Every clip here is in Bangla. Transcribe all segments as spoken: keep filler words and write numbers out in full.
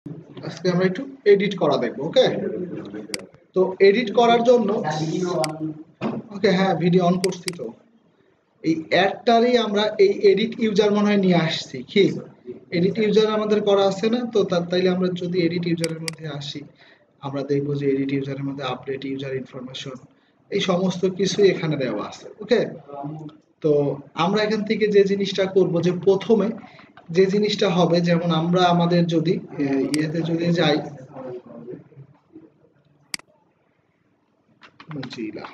আজকে আমরা একটু এডিট করা দেখবো। ওকে, তো এডিট করার জন্য ওকে হ্যাঁ ভিডিও অন করছি তো। এই অ্যাডটারই আমরা এই এডিট ইউজার মনে হয় নিয়ে আসছি। কি এডিট ইউজার আমাদের করা আছে না তো? তাইলে আমরা যদি এডিট ইউজারের মধ্যে আসি, আমরা দেখবো যে এডিট ইউজারের মধ্যে আপডেট ইউজার ইনফরমেশন এই সমস্ত কিছু এখানে দেওয়া আছে। ওকে, তো আমরা এখান থেকে যে জিনিসটা করব, যে প্রথমে যে জিনিসটা হবে, যেমন আমরা আমাদের যদি ইয়েতে যদি যাই মজিলা,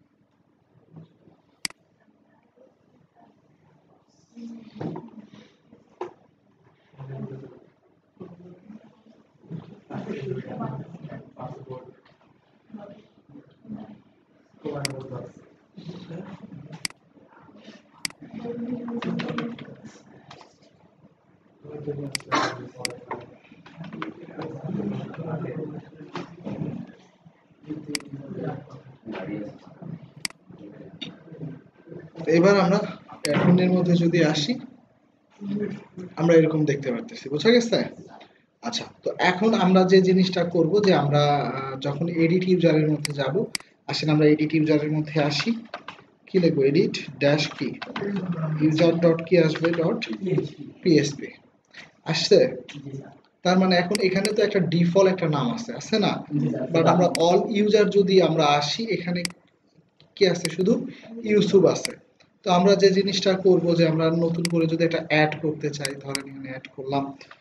এবার আমরা অ্যাডমিনের মধ্যে যদি আসি, আমরা এরকম দেখতে পারতেছি। বোঝা গেছে? আচ্ছা, তো এখন আমরা যে জিনিসটা করব, যে আমরা যখন এডিট ইউজারের মধ্যে যাব, আসেন আমরা এডিট ইউজারের মধ্যে আসি। কি লিখবো? এডিট ড্যাশ কি ইউজার ডট কি আসবে ডট পিএসপি আসছে। তার মানে এখন এখানে তো একটা ডিফল্ট একটা নাম আছে, আছে না? বাট আমরা অল ইউজার যদি আমরা আসি, এখানে কি আছে? শুধু ইউসুফ আছে। তো আমরা যে জিনিসটা করব, যে আমরা নতুন করে যদি এটা অ্যাড করতে চাই, ধরেন এখানে অ্যাড করলাম,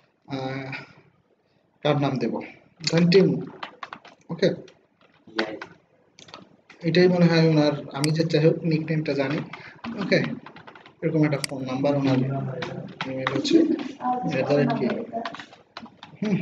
কার নাম দেব? কন্টিনিউ। ওকে, এটাই মনে হয় ওনার, আমি যে যাই হোক নিকনেমটা জানি। ওকে, এরকম একটা ফোন নাম্বার, ওনার ইমেল হচ্ছে কি হুম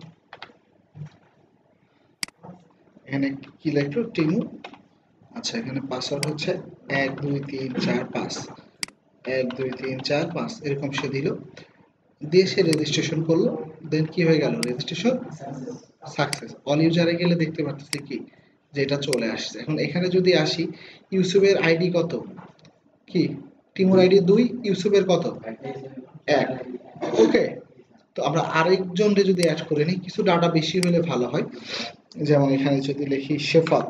এখানে কি লিখলো? টিমু। আচ্ছা, এখানে পাসওয়ার্ড হচ্ছে এক দুই তিন চার পাঁচ, এক দুই তিন চার পাঁচ এরকম সে দিল, দিয়ে সে রেজিস্ট্রেশন করলো। দেন কি হয়ে গেল? Registration success. অল ইউজারে গেলে দেখতে পাচ্ছি কি যে এটা চলে আসছে। এখন এখানে যদি আসি, ইউসুফের আইডি কত? কি টিমুর আইডি দুই, ইউসুফের কত? এক। ওকে, তো আমরা আরেকজনকে যদি অ্যাড করে নিই, কিছু ডাটা বেশি হলে ভালো হয়। যেমন এখানে যদি লিখি শেফাত,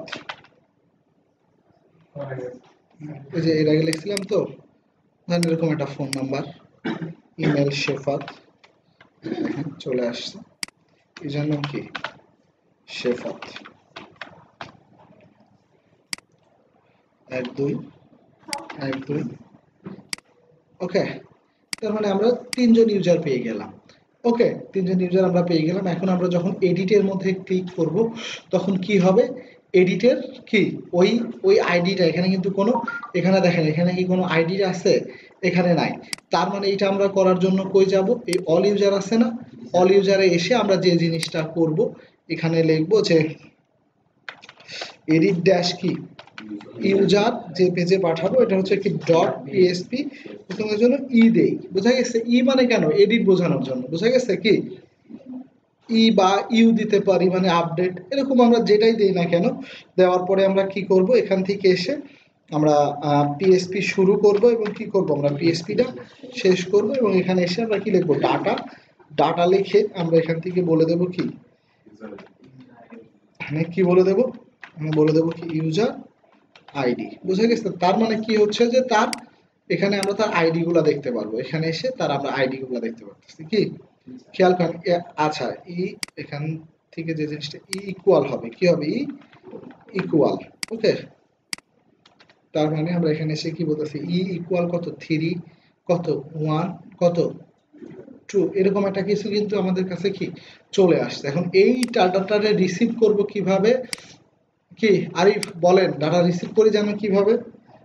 ওই যে এর আগে লিখছিলাম তো, ধরেন এরকম একটা ফোন নাম্বার, ইমেল শেফাত, চলে আসছে। এই জন্য কি শেফাত এক দুই এক দুই। ওকে, তার মানে আমরা তিনজন ইউজার পেয়ে গেলাম। ওকে, তিনজন ইউজার আমরা পেয়ে গেলাম। এখন আমরা যখন এডিটের মধ্যে ক্লিক করব, তখন কি হবে? এডিটের কি ওই ওই আইডিটা এখানে কিন্তু কোনো, এখানে দেখেন এখানে কি কোনো আইডি আছে? এখানে নাই। তার মানে এটা আমরা করার জন্য কই যাব? এই অল ইউজার আছে না? অল ইউজারে এসে আমরা যে জিনিসটা করব, এখানে লিখবো যে এডিট ড্যাশ কি ইউজার, যে পেজে পাঠাবো এটা হচ্ছে কি ডট পিএসপি, প্রথমের জন্য ই দেই। বোঝা গেছে? ই মানে কেন? এডিট বোঝানোর জন্য। বোঝা গেছে? কি ই বা ইউ দিতে পারি, মানে আপডেট, এরকম আমরা যেটাই দেই না কেন। দেওয়ার পরে আমরা কি করব? এখান থেকে এসে আমরা পিএসপি শুরু করব এবং কি করব? আমরা পিএসপিটা শেষ করব এবং এখানে এসে আমরা কি লিখবো? ডাটা। ডাটা লিখে আমরা এখান থেকে বলে দেব কি, এখানে কি বলে দেব? আমি বলে দেব কি ইউজার আইডি। বুঝে গেছে? তার মানে কি হচ্ছে যে তার এখানে আমরা তার আইডি গুলা দেখতে পারবো। এখানে এসে তার আমরা আইডি গুলা দেখতে পারতেছি। কি খেয়াল করেন? আচ্ছা, ই এখান থেকে যে জিনিসটা ই ইকুয়াল হবে, কি হবে? E equal. ওকে, তার মানে আমরা এখানে এসে কি বলতেছি? ই ইকুয়াল কত? থ্রি, কত? ওয়ান, কত? টু, এরকম একটা কিছু কিন্তু আমাদের কাছে কি চলে আসছে। এখন এই ডাটাটারে রিসিভ করব কিভাবে? কি আরিফ বলেন, ডাটা রিসিভ করি জানো কিভাবে?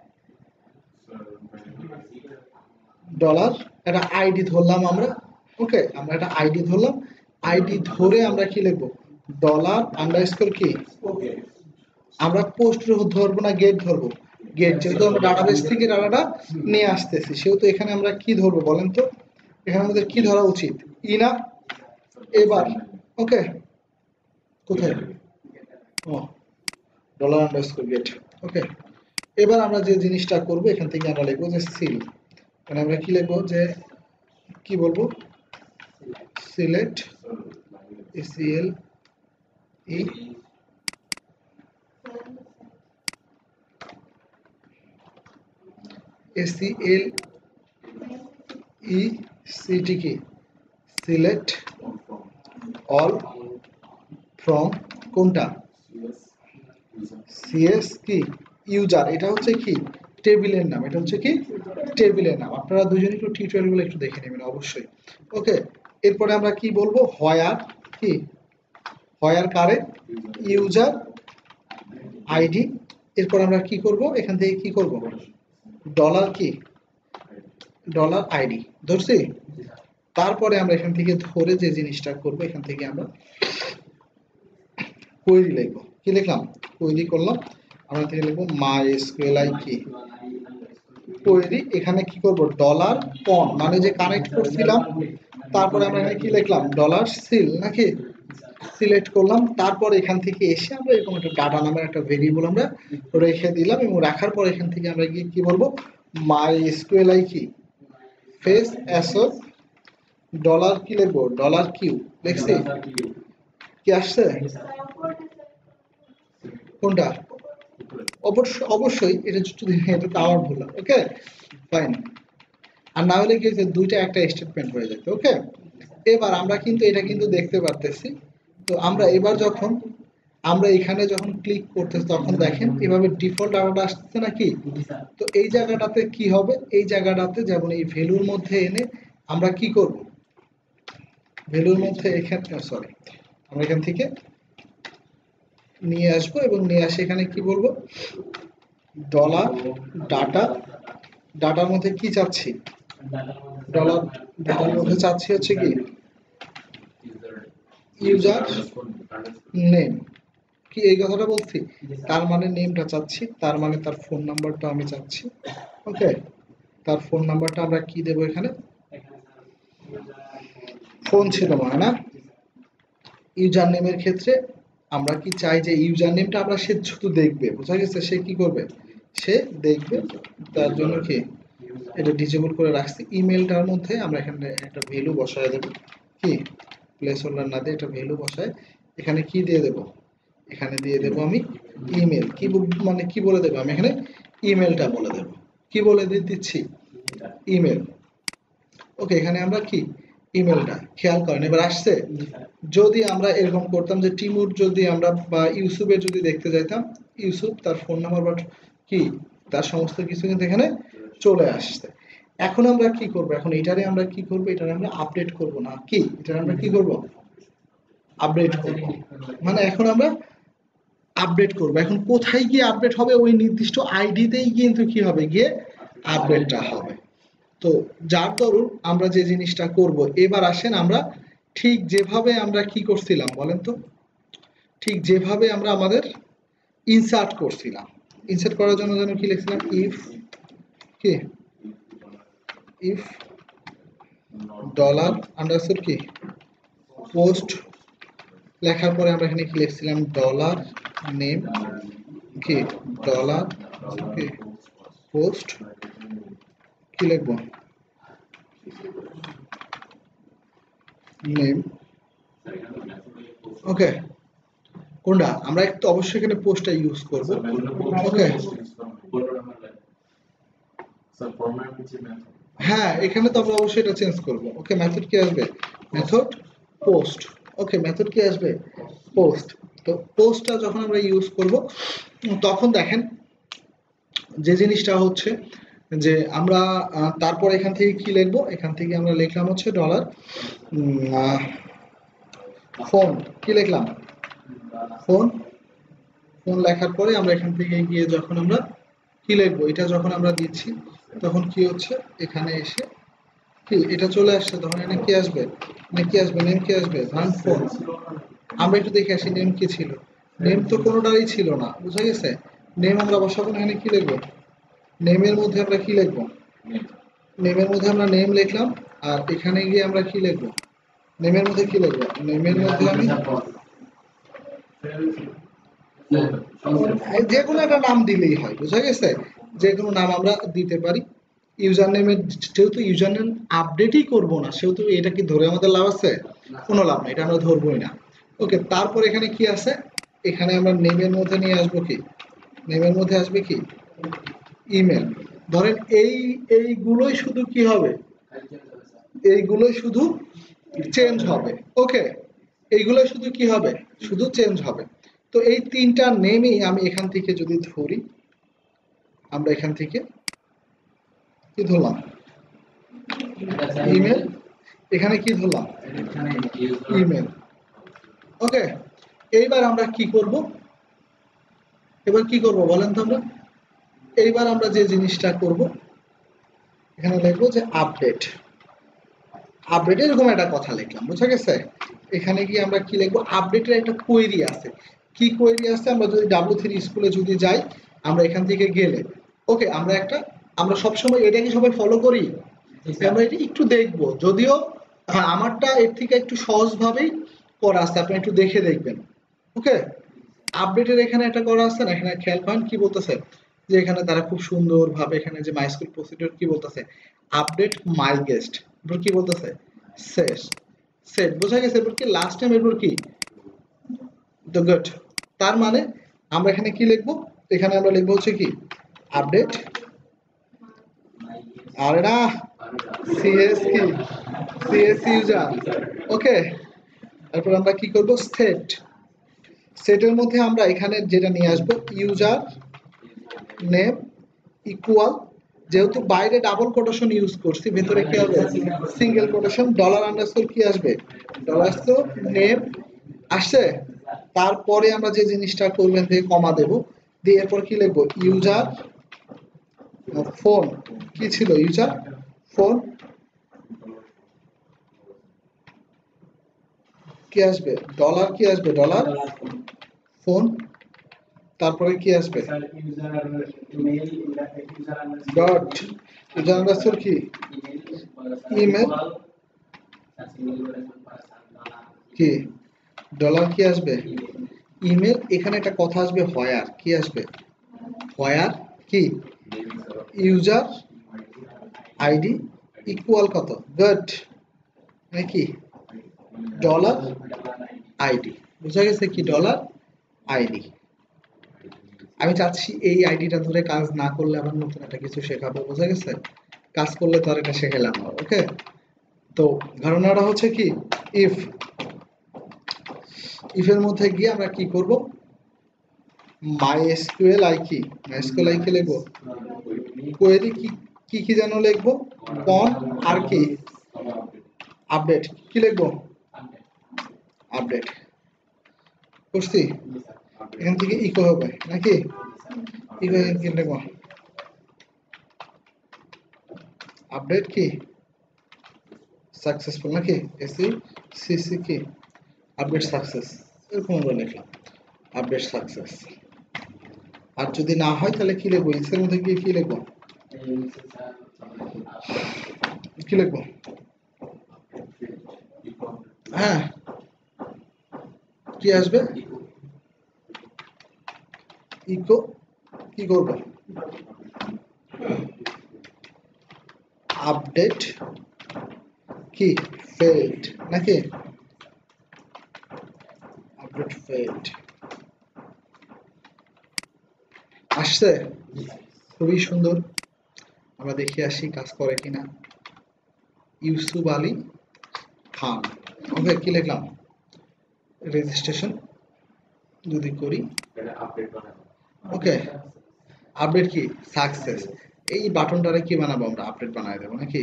ডলার একটা আইডি ধরলাম আমরা। ওকে, আমরা একটা আইডি ধরলাম। আইডি ধরে আমরা কি লিখবো? ডলার আন্ডারস্কোর কি, আমরা পোস্ট ধরবো না গেট ধরবো? গেট, যেহেতু আমরা ডাটাবেস থেকে ডাটাটা নিয়ে আসতেছি, সেহেতু এখানে আমরা কি ধরবো বলেন তো? এখানে আমাদের কি ধরা উচিত? ই না? এবার ওকে, কোথায়? ও, ডলার আন্ডারস্কোর গেট। ওকে, এবার আমরা যে জিনিসটা করব, এখান থেকে আমরা লিখবো যে সিল, মানে আমরা কি লিখবো? যে কি বলবো? সিলেক্ট এসিএল ই এসিএল ই সিটি কি সিলেক্ট অল ফ্রম কোনটা সিএস কি ইউজার, এটা হচ্ছে কি টেবিলের নাম, এটা হচ্ছে কি টেবিলের নাম। আপনারা দুজনে একটু টিউটোরিয়ালগুলো একটু দেখে নেবেন অবশ্যই। ওকে, এরপরে আমরা কি বলবো, হোয়ার কি হোয়ার কারেক্ট ইউজার আইডি। এরপর আমরা কি করব, এখান থেকে কি করব, ডলার কি ডলার আইডি ধরছি। তারপরে আমরা এখান থেকে ধরে যে জিনিসটা করব, এখান থেকে আমরা কোয়েরি লিখবো। কি লিখলাম, কোয়েরি করলাম। আমরা থেকে লিখবো মাইএসকিউএল কি কোয়েরি। এখানে কি করব, ডলার পন মানে যে কানেক্ট করছিলাম। তারপরে আমরা এখানে কি লিখলাম, ডলার সিল নাকি সিলেক্ট করলাম। তারপর এখান থেকে এসে আমরা এরকম একটা ডাটা নামের একটা ভেরিয়েবল আমরা রেখে দিলাম, এবং রাখার পর এখান থেকে আমরা গিয়ে কি বলবো, মাইএসকিউএল কি ফেস অ্যাসো ডলার কি লিখবো, ডলার কিউ লিখছি। কি আসছে কোনটা, অবশ্যই অবশ্যই এটা যদি এটা তো আমার ভুল। ওকে ফাইন, আর না হলে কি দুইটা একটা স্টেটমেন্ট হয়ে যেত। ওকে, এবার আমরা কিন্তু এটা কিন্তু দেখতে পারতেছি। তো আমরা এবার যখন আমরা এখানে যখন ক্লিক করতেছি তখন দেখেন এভাবে ডিফল্ট ডাটা আসছে নাকি। তো এই জায়গাটাতে কি হবে, এই জায়গাটাতে যেমন এই ভ্যালুর মধ্যে এনে আমরা কি করব, ভ্যালুর মধ্যে এখানে সরি আমরা এখান থেকে নিয়ে আসবো, এবং নিয়ে আসে এখানে কি বলবো, ডলার ডাটা ডাটার মধ্যে কি চাচ্ছি, ডলার ডাটার মধ্যে চাচ্ছি হচ্ছে কি ইউজার নেম। কি এই কথাটা বলছি, তার মানে নেমটা চাচ্ছি, তার মানে তার ফোন নাম্বারটা আমি চাচ্ছি। ওকে, তার ফোন নাম্বারটা আমরা কি দেব, এখানে ফোন ছিল মানে না। ইউজার নেমের ক্ষেত্রে আমরা কি চাই যে ইউজার নেমটা আমরা সে শুধু দেখবে, বোঝা গেছে, সে কি করবে, সে দেখবে। তার জন্য কি এটা ডিসেবল করে রাখছি। ইমেলটার মধ্যে আমরা এখানে একটা ভ্যালু বসায় দেব, কি প্লেস হোল্ডার না দিয়ে একটা ভ্যালু বসায় এখানে কি দিয়ে দেব, এখানে দিয়ে দেব আমি ইমেল। কি মানে কি বলে দেব, আমি এখানে ইমেলটা বলে দেব। কি বলে দিচ্ছি, ইমেল। ওকে, এখানে আমরা কি ইমেলটা খেয়াল করেন এবার আসছে। যদি আমরা এরকম করতাম যে টিমুর যদি আমরা বা ইউসুফে যদি দেখতে যাইতাম, ইউসুফ তার ফোন নাম্বার বা কি তার সমস্ত কিছু কিন্তু এখানে চলে আসছে। এখন আমরা কি করব, এখন এটারে আমরা কি করব, এটারে আমরা আপডেট করব না, কি এটারে আমরা কি করব, আপডেট করব। মানে এখন আমরা আপডেট করব। এখন কোথায় গিয়ে আপডেট হবে, ওই নির্দিষ্ট আইডিতেই কিন্তু কি হবে, গিয়ে আপডেটটা হবে। তো যার দরুন আমরা যে জিনিসটা করব, এবার আসেন আমরা ঠিক যেভাবে আমরা কি করছিলাম বলেন তো, ঠিক যেভাবে আমরা আমাদের ইনসার্ট করছিলাম, ইনসার্ট করার জন্য যেন কি লিখছিলাম, ইফ কি ইফ ডলার আন্ডারস্কোর কি পোস্ট লেখার পরে আমরা এখানে কি লিখছিলাম, ডলার নেম কি ডলার কি পোস্ট কি লিখবো, নেম। ওকে, কোনটা আমরা একটু অবশ্যই এখানে পোস্টটা ইউজ করব। ওকে, হ্যাঁ এখানে তো আমরা অবশ্যই এটা চেঞ্জ করব। ওকে, মেথড কি আসবে, মেথড পোস্ট। ওকে, মেথড কি আসবে, পোস্ট। তো পোস্টটা যখন আমরা ইউজ করব তখন দেখেন যে জিনিসটা হচ্ছে যে আমরা তারপর এখান থেকে কি লিখবো, এখান থেকে আমরা লিখলাম হচ্ছে ডলার ফোন। কি লিখলাম, ফোন। ফোন লেখার পরে আমরা এখান থেকে গিয়ে যখন আমরা কি লিখবো, এটা যখন আমরা দিচ্ছি তখন কি হচ্ছে, এখানে এসে কি এটা চলে আসছে, তখন এখানে কি আসবে, মানে কি আসবে, নেম কি আসবে, ধরেন ফোন। আমরা একটু দেখে আসি নেম কি ছিল, নেম তো কোনোটারই ছিল না, বুঝা গেছে। নেম আমরা বসাবো, এখানে কি লিখবো, নেমের মধ্যে আমরা কি লিখবো, নেমের মধ্যে আমরা নেম লিখলাম। আর এখানে গিয়ে আমরা কি লিখবো, নেমের মধ্যে কি লিখবো, নেমের মধ্যে আমি যে কোনো একটা নাম দিলেই হয়, বুঝা গেছে, যে কোনো নাম আমরা দিতে পারি। ইউজার নেমের যেহেতু ইউজার নেম আপডেটই করবো না, সেহেতু এটা কি ধরে আমাদের লাভ আছে, কোনো লাভ নেই, এটা আমরা ধরবোই না। ওকে, তারপর এখানে কি আছে, এখানে আমরা নেমের মধ্যে নিয়ে আসবো কি, নেমের মধ্যে আসবে কি ইমেল। ধরেন এই এইগুলোই শুধু কি হবে, এইগুলোই শুধু চেঞ্জ হবে। ওকে, এইগুলো শুধু কি হবে, শুধু চেঞ্জ হবে। তো এই তিনটা নেমই আমি এখান থেকে যদি ধরি, আমরা এখান থেকে কি ধরলাম ইমেল, এখানে কি ধরলাম ইমেল। ওকে, এইবার আমরা কি করব, এবার কি করব বলেন তো আমরা, এইবার আমরা যে জিনিসটা করব এখানে লিখবো যে আপডেট, আপডেট এরকম একটা কথা লিখলাম, বুঝা গেছে। এখানে গিয়ে আমরা কি লিখবো, আপডেটের একটা কোয়েরি আছে, কি কোয়েরি আছে, আমরা যদি ডাব্লিউ থ্রি স্কুলে যদি যাই, আমরা এখান থেকে গেলে ওকে, আমরা একটা, আমরা সবসময় এটা কি সবাই ফলো করি, আমরা এটা একটু দেখবো, যদিও হ্যাঁ আমারটা এর থেকে একটু সহজভাবেই করা আছে, আপনি একটু দেখে দেখবেন। ওকে, আপডেটের এখানে একটা করা আছে না, এখানে খেয়াল করেন কি বলতেছে, যে এখানে তারা খুব সুন্দর ভাবে এখানে যে মাই স্কুল প্রসিডিউর কি বলতেছে, আপডেট মাই গেস্ট, এরপর কি বলতেছে শেষ সেট, বোঝা গেছে। এরপর কি লাস্ট টাইম, এরপর কি দ্য গুড। তার মানে আমরা এখানে কি লিখবো, এখানে আমরা লিখবো হচ্ছে কি আপডেট, আরে না সিএস কি সিএস ইউজার। ওকে, তারপর আমরা কি করব সেট, সেটের মধ্যে আমরা এখানে যেটা নিয়ে আসবো ইউজার নেম ইকুয়াল, যেহেতু বাইরে ডাবল কোটেশন ইউজ করছি, ভেতরে কি হবে সিঙ্গেল কোটেশন, ডলার আন্ডারস্কোর কি আসবে ডলার আন্ডারস্কোর নেম আসছে। তারপরে আমরা যে জিনিসটা করবেন থেকে কমা দেব, দিয়ে এরপর কি লিখবো ইউজার ফোন, কি ছিল ইউজার ফোন, কি আসবে ডলার, কি আসবে ডলার ফোন, তারপরে কি আসবে ডট ইউজার আন্ডারস্কোর কি ইমেল, কি ডলার কি আসবে ইমেল। এখানে একটা কথা আসবে হোয়ার, কি আসবে হোয়ার কি ইউজার আইডি ইকুয়াল কত গুড নাকি ডলার আইডি, বুঝা গেছে কি ডলার আইডি। আমি চাচ্ছি এই আইডিটা ধরে কাজ না করলে আবার নতুন একটা কিছু শেখাবো, বুঝা গেছে, কাজ করলে তো আর এটা শেখালাম না। ওকে, তো ধারণাটা হচ্ছে কি ইফ, ইফের মধ্যে গিয়ে আমরা কি করব মাই এসকিউএল আই কি মাই এসকিউএল আই কি লিখবো কোয়েরি কি কি কি যেন লিখবো কন আর কি আপডেট, কি লিখবো আপডেট করছি, এখান থেকে ইকো হবে নাকি ইকো কি লিখবো আপডেট কি সাকসেসফুল নাকি এসি সিসি কি আপডেট সাকসেস, এরকম আমরা লিখলাম আপডেট সাকসেস। আর যদি না হয় তাহলে কি লিখবো, এর মধ্যে গিয়ে কি লিখবো কি লিখবো হ্যাঁ কি আসবে ইকো, কি করবো আপডেট কি ফেল্ড নাকি আপডেট ফেল্ড আসছে, খুবই সুন্দর। আমরা দেখে আসি কাজ করে কিনা। ইউসুফ আলী খান, ওকে কি লিখলাম রেজিস্ট্রেশন যদি করি, ওকে আপডেট কি সাকসেস। এই বাটনটারে কি বানাবো আমরা আপডেট বানায় দেবো নাকি,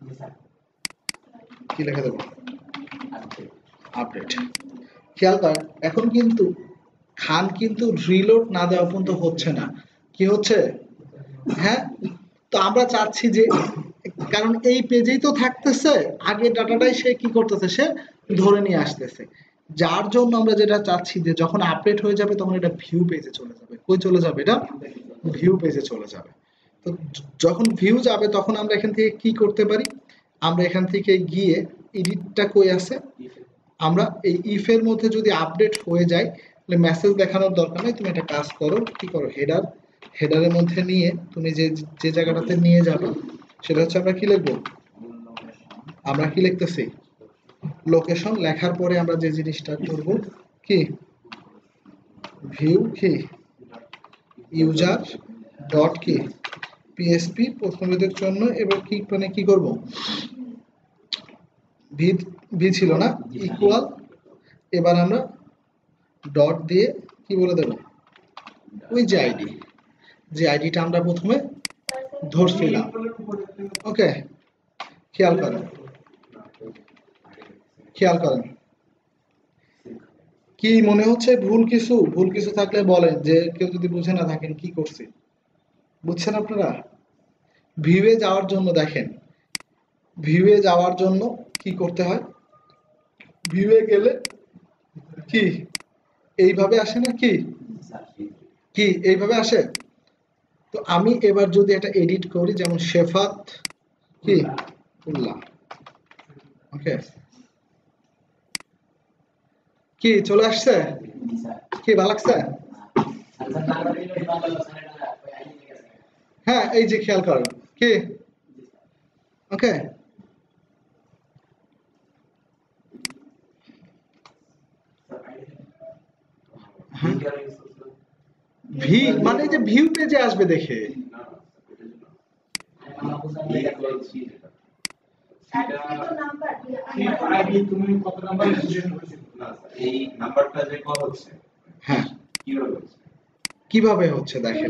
কি লিখে দেবো আপডেট। খেয়াল করেন এখন কিন্তু খান কিন্তু রিলোড না দেওয়া পর্যন্ত হচ্ছে না, কি হচ্ছে হ্যাঁ। তো আমরা চাচ্ছি যে, কারণ এই পেজেই তো থাকতেছে, আগে ডাটাটাই সে কি করতেছে সে ধরে নিয়ে আসতেছে, যার জন্য আমরা যেটা চাচ্ছি যে যখন আপডেট হয়ে যাবে তখন এটা ভিউ পেজে চলে যাবে। কই চলে যাবে এটা ভিউ পেজে চলে যাবে। তো যখন ভিউ যাবে তখন আমরা এখান থেকে কি করতে পারি, আমরা এখান থেকে গিয়ে এডিটটা কই আছে, আমরা এই ইফ এর মধ্যে যদি আপডেট হয়ে যায় তাহলে মেসেজ দেখানোর দরকার নেই, তুমি একটা কাজ করো, কি করো হেডার, হেডারের মধ্যে নিয়ে তুমি যে যে জায়গাটাতে নিয়ে যাবে সেটা হচ্ছে আমরা কি লিখবো, আমরা কি লিখতেছি লোকেশন লেখার পরে আমরা যে জিনিসটা করব কি ভিউ কি ইউজার ডট কি পিএসপি প্রথমদের জন্য এবং কি মানে কি করব ভি ভি ছিল না ইকুয়াল এবার আমরা ডট দিয়ে কি বলে দেব ওই যে আইডি যে আইডিটা আমরা প্রথমে ধরছিলাম ওকে খেয়াল করেন খেয়াল করেন কি মনে হচ্ছে ভুল কিছু ভুল কিছু থাকলে বলেন যে কেউ যদি বুঝে না থাকেন কি করছে বুঝছেন আপনারা ভিউয়ে যাওয়ার জন্য দেখেন ভিউয়ে যাওয়ার জন্য কি করতে হয় ভিউয়ে গেলে কি এইভাবে আসে না কি কি এইভাবে আসে তো আমি এবার যদি এটা এডিট করি যেমন শেফাত কি উল্লাহ ওকে কি চলে আসছে কি ভালো লাগছে হ্যাঁ এই যে খেয়াল করেন কি ওকে ভি মানে যে ভিউ পেজে আসবে দেখে হ্যাঁ কিভাবে হচ্ছে দেখেন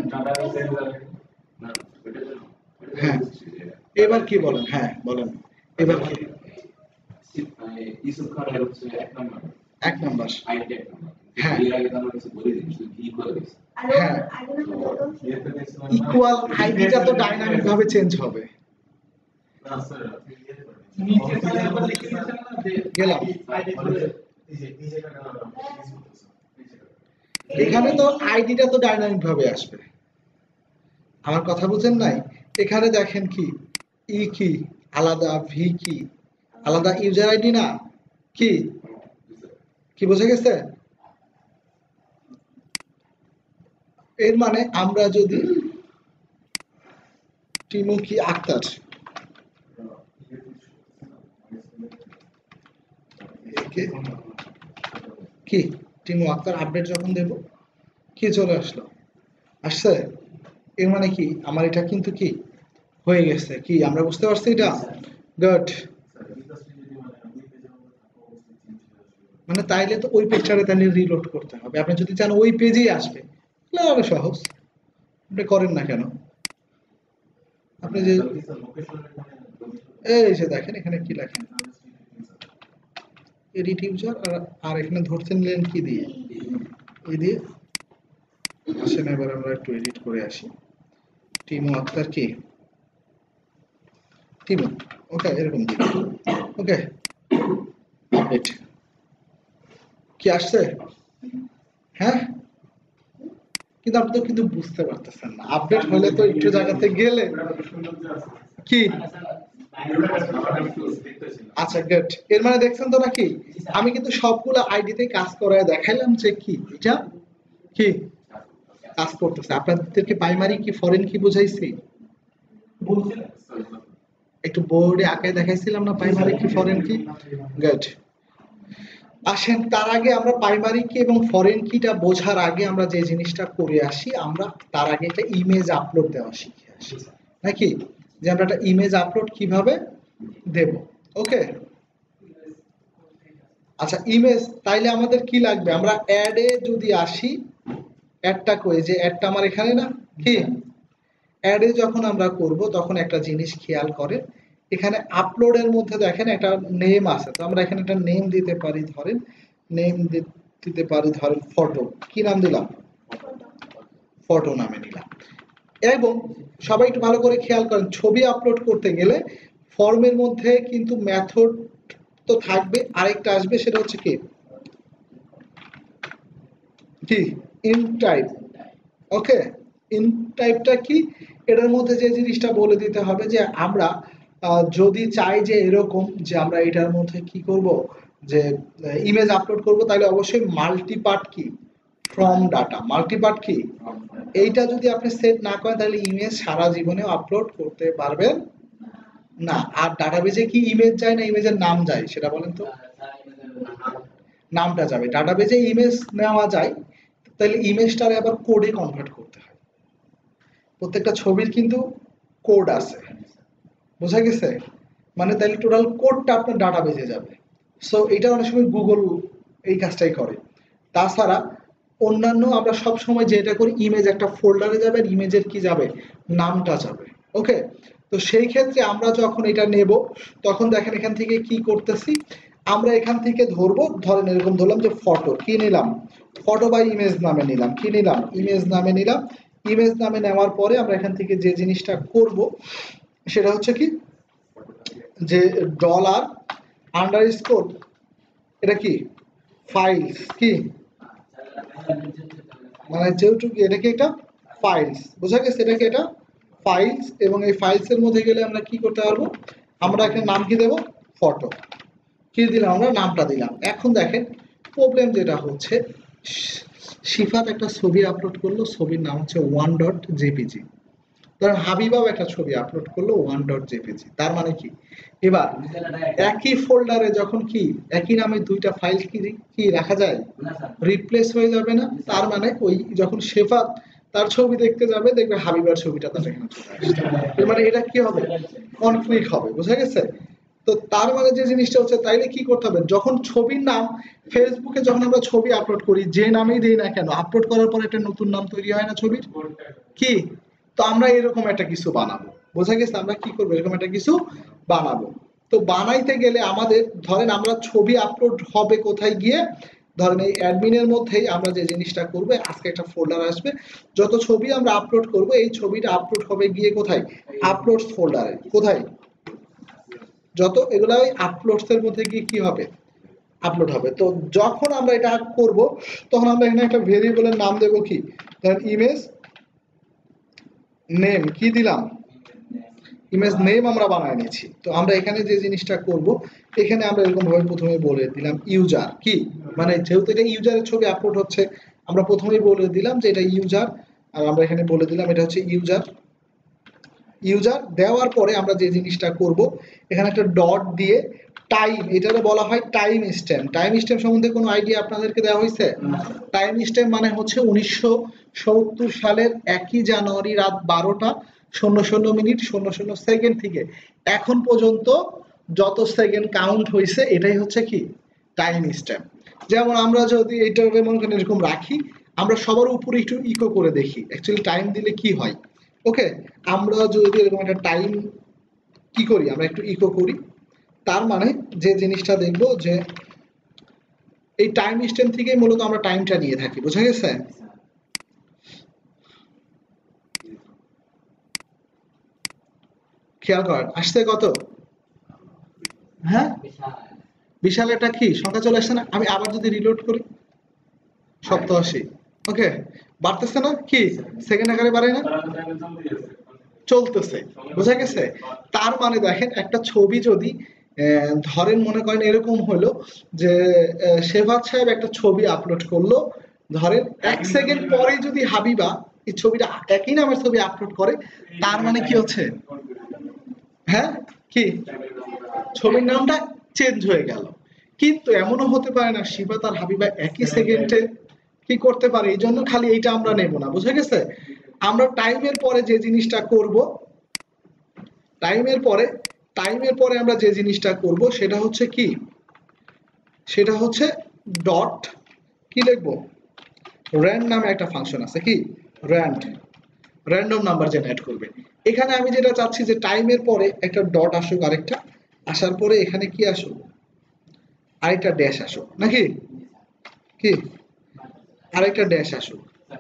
হ্যাঁ এবার কি বলেন হ্যাঁ বলেন এবার কি এক নাম্বার হ্যাঁ হ্যাঁ ইকুয়াল আইডিটা তো ডাইনামিক ভাবে চেঞ্জ হবে গেলাম এখানে তো আইডিটা তো ডাইনামিক ভাবে আসবে আমার কথা বুঝেন নাই এখানে দেখেন কি ই কি আলাদা ভি কি আলাদা ইউজার আইডি না কি কি বোঝা গেছে এর মানে আমরা যদি টিমুকি আক্তার কি টিমু আক্তার আপডেট যখন দেব কি চলে আসলো আসছে এর মানে কি আমার এটা কিন্তু কি হয়ে গেছে কি আমরা বুঝতে পারছি এটা গুড মানে তাইলে তো ওই পেজটারে তাহলে রিলোড করতে হবে আপনি যদি চান ওই পেজেই আসবে তাহলে আরো সহজ আপনি করেন না কেন আপনি যে এই যে দেখেন এখানে কি লেখেন এডিট ইউজার আর এখানে ধরতে নিলেন কি দিয়ে এই দিয়ে আসেন এবার আমরা একটু এডিট করে আসি টিমু আক্তার কি টিমু ওকে এরকম দিই ওকে আপডেট কি আসছে হ্যাঁ কিন্তু আপনি তো কিন্তু বুঝতে পারতেছেন না আপডেট হলে তো একটু জায়গাতে গেলে কি আচ্ছা গুড এর মানে দেখছেন তো নাকি আমি কিন্তু সবগুলো আইডিতে কাজ করায় দেখাইলাম যে কি এটা কি কাজ করতেছে আপনাদেরকে প্রাইমারি কি ফরেন কি বুঝাইছি একটু বোর্ডে আঁকায় দেখাইছিলাম না প্রাইমারি কি ফরেন কি গুড আসেন তার আগে আমরা প্রাইমারি কি এবং ফরেন কিটা বোঝার আগে আমরা যে জিনিসটা করে আসি আমরা তার আগে একটা ইমেজ আপলোড দেওয়া শিখে আসি নাকি যে আমরা একটা ইমেজ আপলোড কিভাবে দেব ওকে আচ্ছা ইমেজ তাইলে আমাদের কি লাগবে আমরা অ্যাড এ যদি আসি অ্যাডটা কই যে অ্যাডটা আমার এখানে না কি অ্যাড এ যখন আমরা করব তখন একটা জিনিস খেয়াল করে এখানে আপলোডের মধ্যে দেখেন একটা নেম আছে তো আমরা এখানে একটা নেম দিতে পারি ধরেন নেম দিতে পারি ধরেন ফটো কি নাম দিলাম ফটো নামে নিলাম এবং সবাই একটু ভালো করে খেয়াল করেন ছবি আপলোড করতে গেলে ফর্মের মধ্যে কিন্তু মেথড তো থাকবে আরেকটা আসবে সেটা হচ্ছে কি কি ইন টাইপ ওকে ইন টাইপটা কি এটার মধ্যে যে জিনিসটা বলে দিতে হবে যে আমরা যদি চাই যে এরকম যে আমরা এটার মধ্যে কি করব যে ইমেজ আপলোড করব তাহলে অবশ্যই মাল্টিপার্ট কি ফ্রম ডাটা মাল্টিপার্ট কি এইটা যদি আপনি সেট না করেন তাহলে ইমেজ সারা জীবনেও আপলোড করতে পারবেন না, আর ডাটাবেজে কি ইমেজ যায় না ইমেজের নাম যায় সেটা বলেন তো? নামটা যাবে। ডাটাবেজে ইমেজ নেওয়া যায়, তাহলে ইমেজটারে আবার কোডে কনভার্ট করতে হয়। প্রত্যেকটা ছবির কিন্তু কোড আছে, বোঝা গেছে? মানে তাহলে টোটাল কোডটা আপনার ডাটাবেজে যাবে। সো এটা অনেক সময় গুগল এই কাজটাই করে। তাছাড়া অন্যান্য আমরা সব সময় যেটা করি, ইমেজ একটা ফোল্ডারে যাবে আর ইমেজের কি যাবে, নামটা যাবে। ওকে, তো সেই ক্ষেত্রে আমরা যখন এটা নেব তখন দেখেন এখান থেকে কি করতেছি, আমরা এখান থেকে ধরবো, ধরেন এরকম ধরলাম যে ফটো, কি নিলাম, ফটো বা ইমেজ নামে নিলাম, কি নিলাম, ইমেজ নামে নিলাম। ইমেজ নামে নেওয়ার পরে আমরা এখান থেকে যে জিনিসটা করব সেটা হচ্ছে কি, যে ডলার আন্ডারস্কোর, এটা কি ফাইলস, কি মানে যেহেতু এটা কি, এটা ফাইলস, বোঝা গেছে? এটা কি, এটা ফাইলস। এবং এই ফাইলস এর মধ্যে গেলে আমরা কি করতে পারবো, আমরা এখানে নাম কি দেব, ফটো, কি দিলাম, আমরা নামটা দিলাম। এখন দেখেন প্রবলেম যেটা হচ্ছে, শিফাত একটা ছবি আপলোড করলো, ছবির নাম হচ্ছে ওয়ান ডট জেপিজি। ধরেন হাবিবাও একটা ছবি আপলোড করলো ওয়ান ডট জেপিজি। তার মানে কি, এবার একই ফোল্ডারে যখন কি একই নামে দুইটা ফাইল কি কি রাখা যায়, রিপ্লেস হয়ে যাবে না? তার মানে ওই যখন শেফাত তার ছবি দেখতে যাবে, দেখবে হাবিবার ছবিটা তার এখানে চলে আসছে। এর মানে এটা কি হবে, কনফ্লিক্ট হবে, বোঝা গেছে? তো তার মানে যে জিনিসটা হচ্ছে, তাইলে কি করতে হবে, যখন ছবির নাম ফেসবুকে যখন আমরা ছবি আপলোড করি, যে নামেই দেই না কেন, আপলোড করার পর একটা নতুন নাম তৈরি হয় না ছবির, কি? তো আমরা এরকম একটা কিছু বানাবো, বোঝা গেছে? আমরা কি করবো, এরকম একটা কিছু বানাবো। তো বানাইতে গেলে আমাদের, ধরেন আমরা ছবি আপলোড হবে কোথায় গিয়ে, ধরেন এই অ্যাডমিনের মধ্যেই আমরা যে জিনিসটা করবো, আজকে একটা ফোল্ডার আসবে, যত ছবি আমরা আপলোড করব এই ছবিটা আপলোড হবে গিয়ে কোথায়, আপলোডস ফোল্ডারে। কোথায়, যত এগুলা ওই আপলোডস এর মধ্যে গিয়ে কি হবে, আপলোড হবে। তো যখন আমরা এটা করব তখন আমরা এখানে একটা ভেরিয়েবলের নাম দেব, কি, ধরেন ইমেজ নেম, কি দিলাম, ইমেজ নেম আমরা বানায় নিয়েছি। তো আমরা এখানে যে জিনিসটা করব, এখানে আমরা এরকম ভাবে প্রথমে বলে দিলাম ইউজার, কি মানে যেহেতু এটা ইউজারের ছবি আপলোড হচ্ছে, আমরা প্রথমেই বলে দিলাম যে এটা ইউজার, আর আমরা এখানে বলে দিলাম এটা হচ্ছে ইউজার। ইউজার দেওয়ার পরে আমরা যে জিনিসটা করব, এখানে একটা ডট দিয়ে টাইম, এটারে বলা হয় টাইম স্ট্যাম্প। টাইম স্ট্যাম্প সম্বন্ধে কোনো আইডিয়া আপনাদেরকে দেওয়া হয়েছে? টাইম স্ট্যাম্প মানে হচ্ছে উনিশশো সত্তর সালের একই জানুয়ারি রাত বারোটা শূন্য শূন্য মিনিট শূন্য শূন্য সেকেন্ড থেকে এখন পর্যন্ত যত সেকেন্ড কাউন্ট হয়েছে এটাই হচ্ছে কি টাইম স্ট্যাম্প। যেমন আমরা যদি এটা মনে করেন এরকম রাখি, আমরা সবার উপরে একটু ইকো করে দেখি অ্যাকচুয়ালি টাইম দিলে কি হয়। ওকে, আমরা যদি এরকম একটা টাইম কি করি, আমরা একটু ইকো করি, তার মানে যে জিনিসটা দেখবো যে এই টাইম স্ট্যাম্প থেকেই মূলত আমরা টাইমটা নিয়ে থাকি, বোঝা গেছে? খেয়াল করেন আসছে কত, হ্যাঁ বিশাল একটা কি সংখ্যা চলে আসছে না? আমি আবার যদি রিলোড করি, সপ্তাশি, ওকে, বাড়তেছে না? কি সেকেন্ড আকারে বাড়ে না? চলতেছে, বোঝা গেছে? তার মানে দেখেন একটা ছবি যদি ধরেন মনে করেন এরকম হলো যে শেফাত সাহেব একটা ছবি আপলোড করলো, ধরেন এক সেকেন্ড পরে যদি হাবিবা এই ছবিটা একই নামের ছবি আপলোড করে, তার মানে কি হচ্ছে, হ্যাঁ কি ছবির নামটা চেঞ্জ হয়ে গেল। কিন্তু এমনও হতে পারে না শিফাত আর হাবিবা একই সেকেন্ডে কি করতে পারে, এই জন্য খালি এইটা আমরা নেব না, বুঝা গেছে? আমরা টাইমের পরে যে জিনিসটা করব, টাইমের পরে টাইমের পরে আমরা যে জিনিসটা করব সেটা হচ্ছে কি, সেটা হচ্ছে ডট কি লিখবো, র্যান্ড নামে একটা ফাংশন আছে, কি র্যান্ড, র্যান্ডম নাম্বার জেনারেট করবে। এখানে আমি যেটা চাচ্ছি যে টাইমের পরে একটা ডট আসুক, আরেকটা আসার পরে এখানে কি আসুক, আরেকটা ড্যাশ আসুক, নাকি কি আরেকটা ড্যাশ আসুক,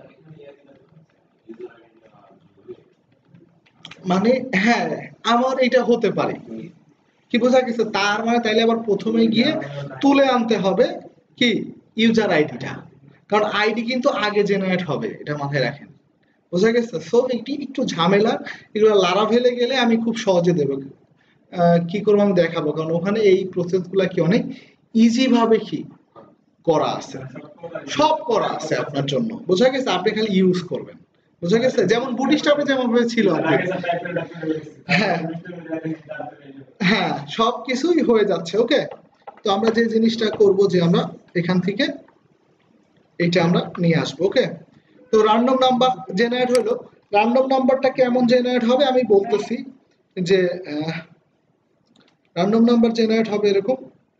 মানে হ্যাঁ আমার এটা হতে পারে, কি বোঝা গেছে? তার মানে তাইলে আবার প্রথমে গিয়ে তুলে আনতে হবে কি ইউজার আইডিটা, কারণ আইডি কিন্তু আগে জেনারেট হবে, এটা মাথায় রাখেন, বোঝা গেছে? সো এটি একটু ঝামেলা, এগুলো লারাভেলে গেলে আমি খুব সহজে দেব, কি করবো আমি দেখাবো, কারণ ওখানে এই প্রসেসগুলা কি অনেক ইজি ভাবে কি করা আছে, সব করা আছে আপনার জন্য, বোঝা গেছে? আপনি খালি ইউজ করবেন, বোঝা গেছে? যেমন বুটিস্ট্র্যাপে যেমন ভাবে ছিল, হ্যাঁ হ্যাঁ সবকিছুই হয়ে যাচ্ছে। ওকে, তো আমরা যে জিনিসটা করব যে আমরা এখান থেকে এইটা আমরা নিয়ে আসবো। ওকে, তো র্যান্ডম নাম্বার জেনারেট হলো। র্যান্ডম নাম্বারটা কেমন জেনারেট হবে আমি বলতেছি যে র্যান্ডম নাম্বার জেনারেট হবে এরকম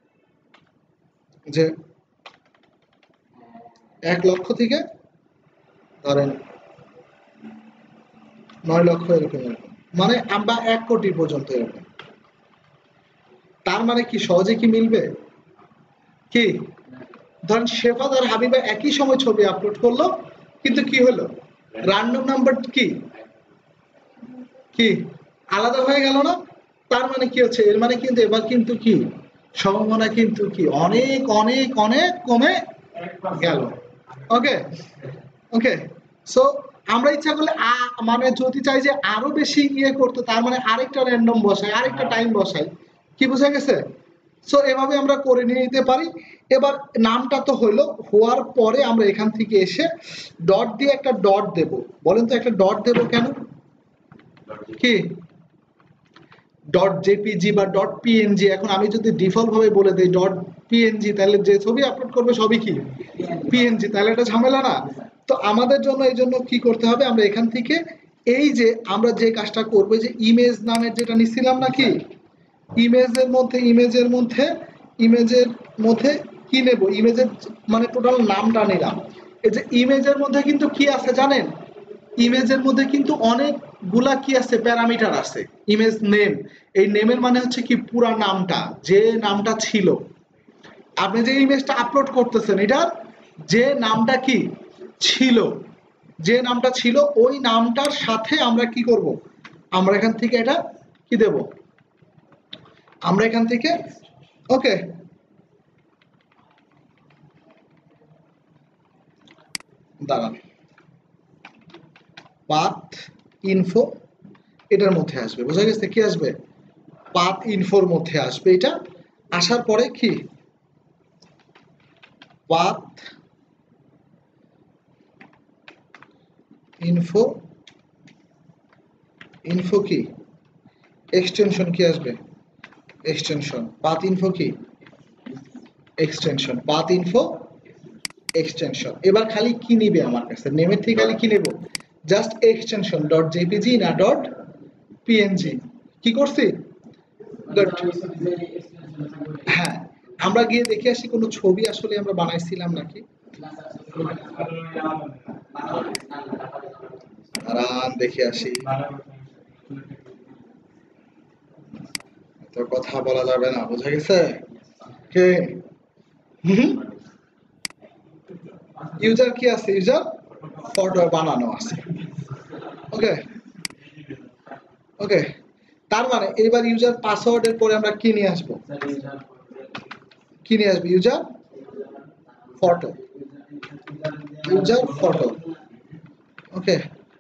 যে এক লক্ষ থেকে ধরেন নয় লক্ষ এরকম এরকম, মানে আমরা এক কোটি পর্যন্ত এরকম। তার মানে কি সহজে কি মিলবে? কি ধরেন শেফাত আর হাবিবা একই সময় ছবি আপলোড করলো, কিন্তু কি হলো র্যান্ডম নাম্বার কি কি আলাদা হয়ে গেল না? তার মানে কি হচ্ছে, এর মানে কিন্তু এবার কিন্তু কি সম্ভাবনা কিন্তু কি অনেক অনেক অনেক কমে গেল। ওকে ওকে, সো আমরা ইচ্ছা করলে মানে যদি চাই যে আরো বেশি ইয়ে করতে, তার মানে আরেকটা র্যান্ডম বসাই, আরেকটা টাইম বসাই। কি বোঝা গেছে? সো এভাবে আমরা করে নিয়ে নিতে পারি। এবার নামটা তো হলো, হওয়ার পরে আমরা এখান থেকে এসে ডট দিয়ে একটা ডট দেব। বলেন তো একটা ডট দেব কেন? কি ডট জেপিজি বা ডট পিএনজি। এখন আমি যদি ডিফল্ট ভাবে বলে দিই ডট পিএনজি, তাহলে যে ছবি আপলোড করবে সবই কি পিএনজি, তাহলে এটা ঝামেলা না? তো আমাদের জন্য এই জন্য কি করতে হবে, আমরা এখান থেকে এই যে আমরা যে কাজটা করবো, যে ইমেজ নামের যেটা নিছিলাম নাকি, ইমেজের মধ্যে ইমেজের মধ্যে ইমেজের মধ্যে কি নেব, ইমেজের মানে টোটাল নামটা নিলাম। এই যে ইমেজের মধ্যে কিন্তু কি আছে জানেন, ইমেজের মধ্যে কিন্তু অনেকগুলা কি আছে প্যারামিটার আছে। ইমেজ নেম, এই নেমের মানে হচ্ছে কি পুরা নামটা, যে নামটা ছিল আপনি যে ইমেজটা আপলোড করতেছেন, এটার যে নামটা কি ছিল, যে নামটা ছিল ওই নামটার সাথে আমরা কি করব, আমরা এখান থেকে এটা কি দেব, আমরা এখান থেকে ওকে দাঁড়ান পাথ ইনফো এটার মধ্যে আসবে। বোঝা গেছে? কি আসবে? পাথ ইনফোর মধ্যে আসবে। এটা আসার পরে কি পাথ ইনফো ইনফো কি এক্সটেনশন কি আসবে, এক্সটেনশন পাথ ইনফো কি এক্সটেনশন পাথ ইনফো এক্সটেনশন। এবার খালি কি নিবে আমার কাছে, নেমের থেকে খালি কি নেব, জাস্ট এক্সটেনশন ডট জেপিজি না ডট পিএনজি। কি করছি? হ্যাঁ, আমরা গিয়ে দেখে আসি কোনো ছবি আসলে আমরা বানাইছিলাম নাকি। দাঁড়ান দেখে আসি, তো কথা বলা যাবে না। বোঝা গেছে? কে ইউজার কি আছে, ইউজার ফটো বানানো আছে। ওকে ওকে, তার মানে এবার ইউজার পাসওয়ার্ডের পরে আমরা কি নিয়ে আসবো, কি নিয়ে আসবো, user photo, user photo. Okay,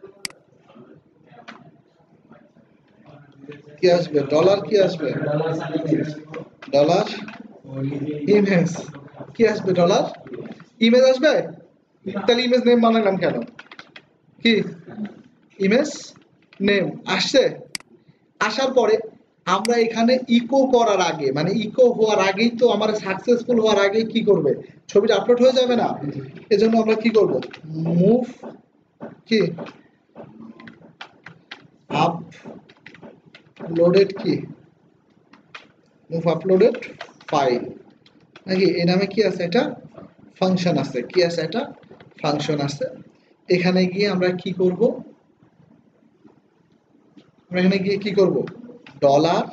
কি আসবে, ডলার কি আসবে, ডলার ইমেজ কি আসবে, ডলার ইমেজ আসবে। তাহলে ইমেজ নেম বানালাম কেন, কি ইমেজ নেম আসছে। আসার পরে আমরা এখানে ইকো করার আগে, মানে ইকো হওয়ার আগেই তো আমার সাকসেসফুল হওয়ার আগে কি করবে, ছবিটা আপলোড হয়ে যাবে না। এজন্য আমরা কি করব, মুভ কি আপলোডেড কি মুভ আপলোডেড ফাইল নাকি, এই নামে কি আছে, এটা ফাংশন আছে। কি আছে, এটা ফাংশন আছে। এখানে গিয়ে আমরা কি করব, আমরা এখানে গিয়ে কি করব, ডলার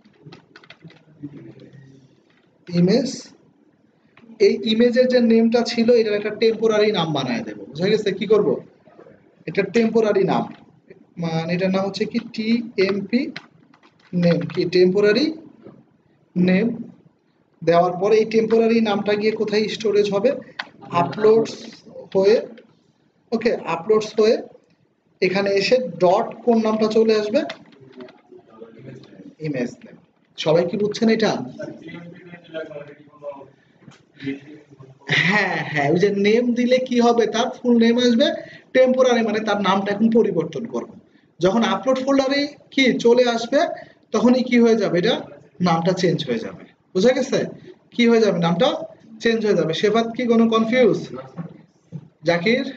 ইমেজ, এই ইমেজের যে নেমটা ছিল এটার একটা টেম্পোরারি নাম বানায় দেব। বুঝা গেছে? কি করব, এটা টেম্পোরারি নাম, মানে এটার নাম হচ্ছে কি টিএমপি নেম, কি টেম্পোরারি নেম। দেওয়ার পরে এই টেম্পোরারি নামটা গিয়ে কোথায় স্টোরেজ হবে, আপলোডস হয়ে, ওকে আপলোডস হয়ে এখানে এসে ডট কোন নামটা চলে আসবে, ইমেজ নেম। সবাই কি বুঝছেন এটা? হ্যাঁ হ্যাঁ, ওই যে নেম দিলে কি হবে, তার ফুল নেম আসবে, টেম্পোরারি মানে তার নামটা এখন পরিবর্তন করব। যখন আপলোড ফোল্ডারে কি চলে আসবে তখনই কি হয়ে যাবে, এটা নামটা চেঞ্জ হয়ে যাবে। বুঝা গেছে? কি হয়ে যাবে? নামটা চেঞ্জ হয়ে যাবে। শেফাত কি কোনো কনফিউজ? জাকির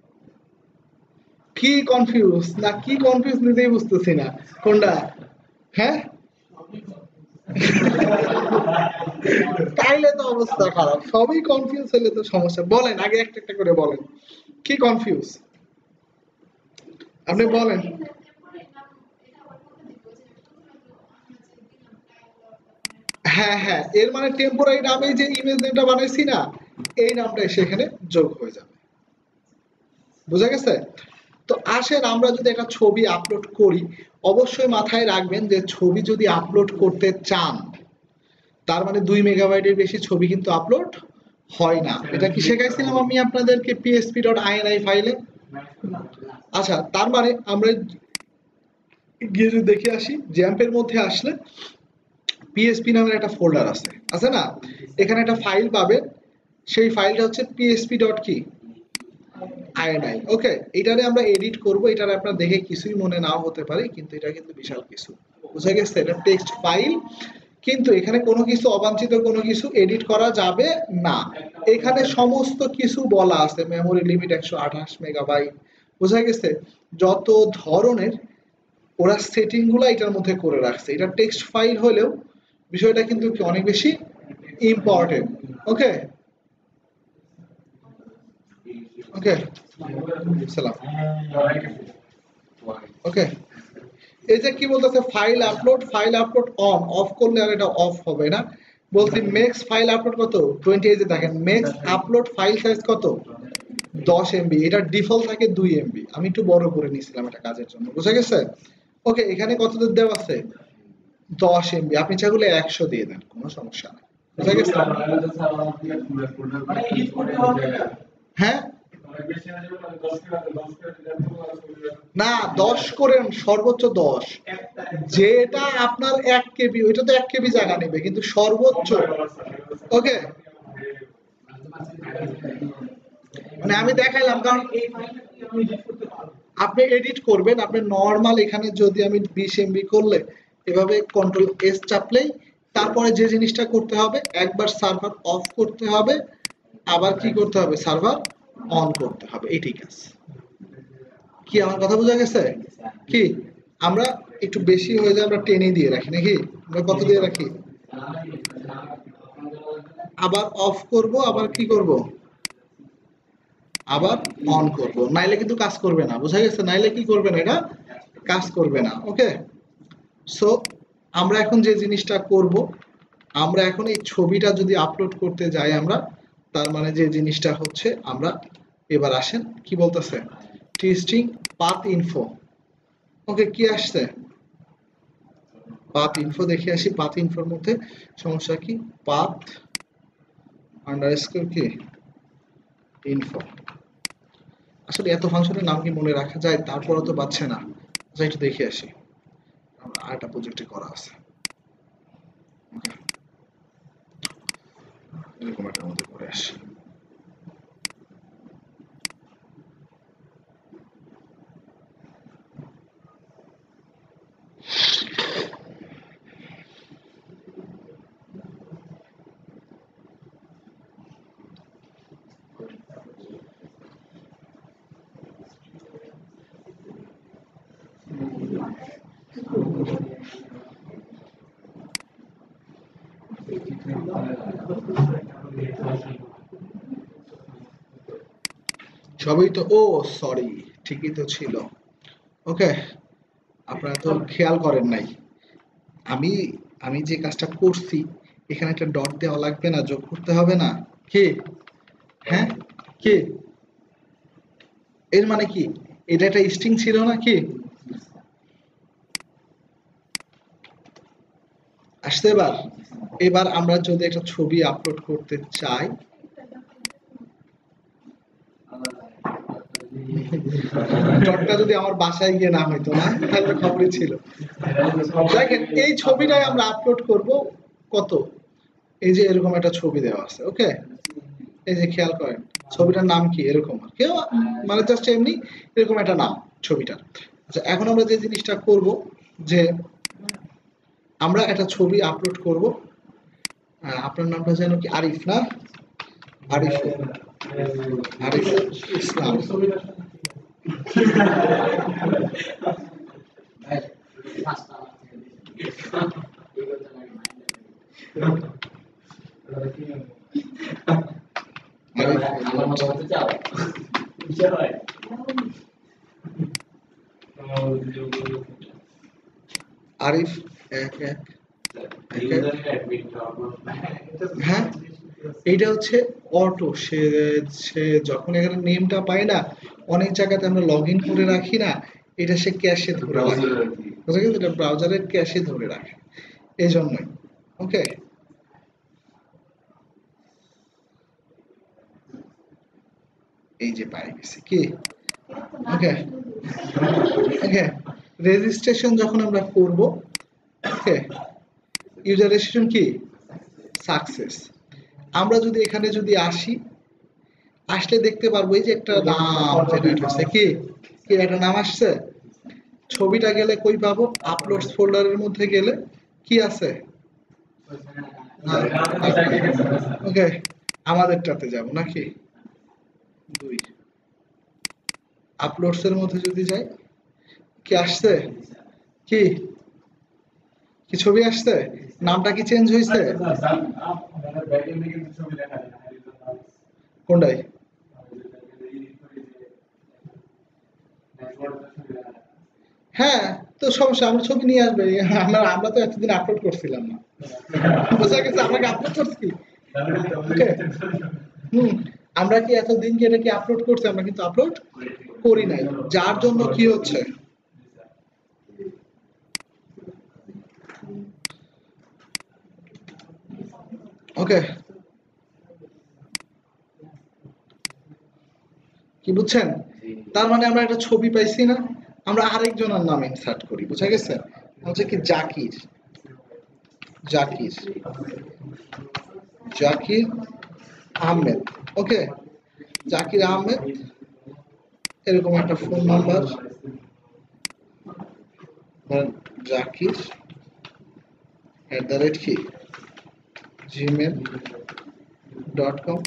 কি কনফিউজ? না কি কনফিউজ নিজেই বুঝতেছি না কোনটা। হ্যাঁ তাইলে তো অবস্থা খারাপ, সবই কনফিউজ হলে তো সমস্যা। বলেন আগে একটা একটা করে বলেন কি কনফিউজ, আপনি বলেন। হ্যাঁ হ্যাঁ, এর মানে টেম্পোরারি নামে যে ইমেজ নেমটা বানাইছি না, এই নামটা সেখানে যোগ হয়ে যাবে। বুঝা গেছে? তো আসেন আমরা যদি একটা ছবি আপলোড করি, অবশ্যই মাথায় রাখবেন যে ছবি যদি আপলোড করতে চান, তার মানে দুই মেগাবাইটের বেশি ছবি কিন্তু আপলোড হয় না। এটা কি শেখাইছিলাম আমি আপনাদেরকে পিএসপি ডট আইএনআই ফাইলে? আচ্ছা, তার মানে আমরা গিয়ে যদি দেখে আসি, জ্যাম্পের মধ্যে আসলে পিএসপি নামের একটা ফোল্ডার আছে, আছে না? এখানে একটা ফাইল পাবেন, সেই ফাইলটা হচ্ছে পিএসপি ডট কি আইএনআই। ওকে, এটারে আমরা এডিট করব। এটারে আপনার দেখে কিছুই মনে নাও হতে পারে, কিন্তু এটা কিন্তু বিশাল কিছু। বুঝা গেছে? এটা টেক্সট ফাইল, কিন্তু এখানে কোনো কিছু অবাঞ্ছিত কোনো কিছু এডিট করা যাবে না। এখানে সমস্ত কিছু বলা আছে, মেমোরি লিমিট একশো আঠাশ মেগাবাইট। বোঝা গেছে? যত ধরনের ওরা সেটিং গুলো এটার মধ্যে করে রাখছে। এটা টেক্সট ফাইল হলেও বিষয়টা কিন্তু অনেক বেশি ইম্পর্টেন্ট। ওকে ওকে সালাম। ওকে, এই যে কি বলতেছে, file upload, file upload on, off করলে আর এটা অফ হবে না। বলছি মেক্স ফাইল আপলোড কত টোয়েন্টি, এই যে দেখেন মেক্স আপলোড ফাইল সাইজ কত দশ এমবি। এটা ডিফল্ট থাকে দুই এমবি, আমি একটু বড় করে নিয়েছিলাম এটা কাজের জন্য। বুঝা গেছে? ওকে, এখানে কত দেওয়া আছে দশ এমবি, আপনি চাইলে একশো দিয়ে দেন, কোনো সমস্যা নেই। বুঝা গেছে? হ্যাঁ না, দশ করেন সর্বোচ্চ দশ। যেটা আপনার এক কেবি, ওইটা তো এক কেবি জায়গা নেবে, কিন্তু সর্বোচ্চ। ওকে, মানে আমি দেখাইলাম, কারণ আপনি এডিট করবেন, আপনি নর্মাল এখানে যদি আমি বিশ এমবি করলে এভাবে কন্ট্রোল এস চাপলেই, তারপরে যে জিনিসটা করতে হবে, একবার সার্ভার অফ করতে হবে, আবার কি করতে হবে, সার্ভার অন করতে হবে, এই ঠিক আছে। কি আমার কথা বোঝা গেছে? কি আমরা একটু বেশি হয়ে যায় আমরা টেনে দিয়ে রাখি নাকি? আমরা কত দিয়ে রাখি? আবার অফ করব, আবার কি করব, আবার অন করব, নাইলে কিন্তু কাজ করবে না। বুঝা গেছে? নাইলে কি করবে না, এটা কাজ করবে না। ওকে, সো আমরা এখন যে জিনিসটা করব, আমরা এখন এই ছবিটা যদি আপলোড করতে যাই আমরা, তার মানে যে জিনিসটা হচ্ছে, আমরা এবার আসেন কি বলতেছে, টেস্টিং পাথ ইনফো। ওকে, কি আসছে? পাথ ইনফো দেখে আসি। পাথ ইনফোর মধ্যে সমস্যা কি? পাথ আন্ডারস্কোর কি ইনফো। আসলে এত ফাংশনের নাম কি মনে রাখা যায়? তারপরও তো পাচ্ছে না। আচ্ছা, একটু দেখে আসি, আমার আরেকটা প্রজেক্টে করা আছে এরকম একটার মধ্যে করে আসি। সবই তো, ও সরি, ঠিকই তো ছিল। ওকে, আপনারা তো খেয়াল করেন নাই, আমি আমি যে কাজটা করছি, এখানে একটা ডট দেওয়া লাগবে না? যোগ করতে হবে না? কি? হ্যাঁ কি এর মানে কি? এটা একটা স্ট্রিং ছিল না কি? আসতে এবার, এবার আমরা যদি একটা ছবি আপলোড করতে চাই, ডটটা যদি আমার বাসায় গিয়ে না হইতো না, তাহলে খবরই ছিল। দেখেন এই ছবিটাই আমরা আপলোড করব। কত, এই যে এরকম একটা ছবি দেওয়া আছে। ওকে, এই যে খেয়াল করেন ছবিটার নাম কি, এরকম কেউ মানে জাস্ট এমনি এরকম একটা নাম ছবিটার। আচ্ছা, এখন আমরা যে জিনিসটা করব, যে আমরা একটা ছবি আপলোড করব। আপনার নামটা যেন কি আরিফ না? আরিফ আরিফ ইসলাম। আরিফ এক এক হ্যাঁ, এইটা হচ্ছে অটো। সে সে যখন এখানে নেমটা পায় না, অনেক জায়গাতে আমরা লগ ইন করে রাখি না, এটা সে ক্যাশে ধরে রাখে, বুঝা গেছে? এটা ব্রাউজারের ক্যাশে ধরে রাখে, এই জন্যই। ওকে, এই যে পাই গেছি কি। ওকে ওকে, রেজিস্ট্রেশন যখন আমরা করব, ওকে, ইউজার রেজিস্ট্রেশন কি সাকসেস। আমরা যদি এখানে যদি আসি, আসলে দেখতে পারবো এই যে একটা নাম জেনারেট হচ্ছে, কি কি একটা নাম আসছে। ছবিটা গেলে কই পাবো? আপলোডস ফোল্ডারের মধ্যে গেলে কি আছে? ওকে, আমাদেরটাতে যাব নাকি? দুই আপলোডস এর মধ্যে যদি যাই, কি আসছে? কি কি ছবি আসছে? নামটা কি চেঞ্জ হয়েছে? কোনটাই? হ্যাঁ, তো সমস্যা, আমরা ছবি নিয়ে আসবে। আমরা আমরা তো এতদিন আপলোড করছিলাম না, বোঝা গেছে? আমরা আপলোড করছি। ওকে, হুম, আমরা কি এতদিন কি এটা কি আপলোড করছি? আমরা কিন্তু আপলোড করি নাই, যার জন্য কি হচ্ছে, ওকে, কি বুঝছেন? তার মানে আমরা একটা ছবি পাইছি না, আমরা আরেকজনের নাম ইনসার্ট করি, বুঝা গেছে? হচ্ছে কি জাকির, জাকির জাকির আহমেদ। ওকে, জাকির আহমেদ, এরকম একটা phone number, Zakir at the rate কি জিমেল ডট কম।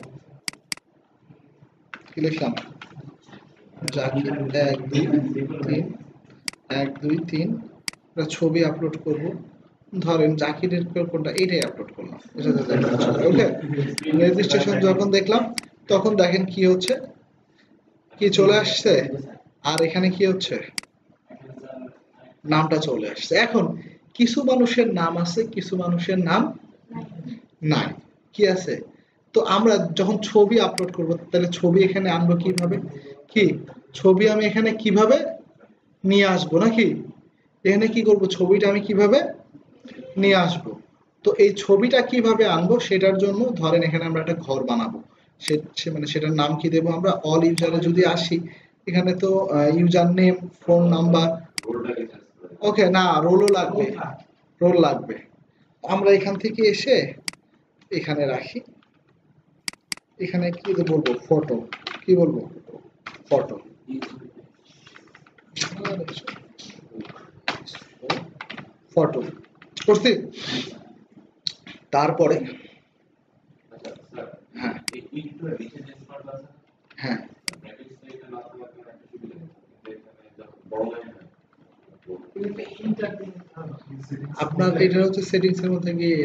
কি লিখলাম? জাকির এক দুই তিন এক দুই তিন ছবি আপলোড করব। ধরেন জাকিরের কোনটা, এটাই আপলোড করলাম। ওকে, রেজিস্ট্রেশন যখন দেখলাম, তখন দেখেন কি হচ্ছে, কি চলে আসছে, আর এখানে কি হচ্ছে, নামটা চলে আসছে। এখন কিছু মানুষের নাম আছে, কিছু মানুষের নাম নাই, কি আছে? তো আমরা যখন ছবি আপলোড করব, তাহলে ছবি এখানে আনবো কিভাবে? কি ছবি আমি এখানে কিভাবে নিয়ে আসবো, নাকি এখানে কি করব, ছবিটা আমি কিভাবে নিয়ে আসবো? তো এই ছবিটা কিভাবে আনবো, সেটার জন্য ধরেন এখানে আমরা একটা ঘর বানাবো। সে মানে সেটার নাম কি দেবো আমরা? অল ইউজারে যদি আসি, এখানে তো user name, phone number, okay, না রোলও লাগবে, রোল লাগবে। আমরা এখান থেকে এসে এখানে রাখি, এখানে কি বলবো, ফটো, কি বলবো, ফটো, ফটো করছি। তারপরে হ্যাঁ হ্যাঁ আপনার এটা হচ্ছে সেটিংস এর মধ্যে গিয়ে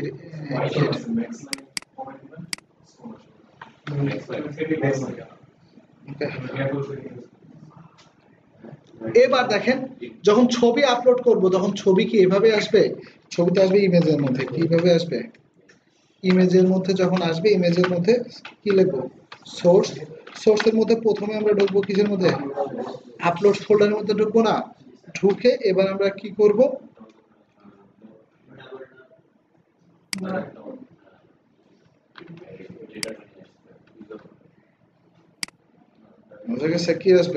এবার দেখেন, যখন ছবি আপলোড করব, তখন ছবি কি এভাবে আসবে? ছবিতে আসবে ইমেজের মধ্যে, কিভাবে আসবে? ইমেজের মধ্যে যখন আসবে, ইমেজের মধ্যে কি লিখবো? সোর্স। সোর্সের মধ্যে প্রথমে আমরা ঢুকবো কিসের মধ্যে? আপলোড ফোল্ডারের মধ্যে ঢুকবো না? ঢুকে এবার আমরা কি করব? বুঝা গেছে? কি আসবে?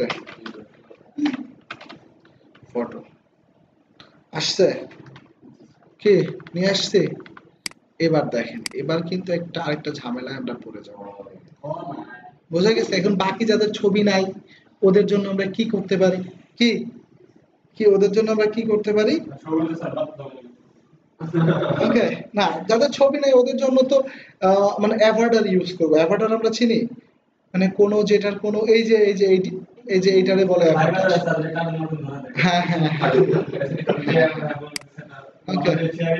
ফটো আসছে, কি নিয়ে আসছে। এবার দেখেন, এবার কিন্তু একটা আরেকটা ঝামেলায় আমরা পড়ে যাব, বোঝা গেছে? এখন বাকি যাদের ছবি নাই, ওদের জন্য আমরা কি করতে পারি? কি কি ওদের জন্য আমরা কি করতে পারি? ওকে, না যাদের ছবি নাই ওদের জন্য তো আহ, মানে অ্যাভাটার ইউজ করবো। অ্যাভাটার আমরা চিনি, মানে কোনো যেটার কোনো এই যে এই যে এইটি এই যে এইটারে বলে অ্যাভাটার। হ্যাঁ হ্যাঁ হ্যাঁ ওকে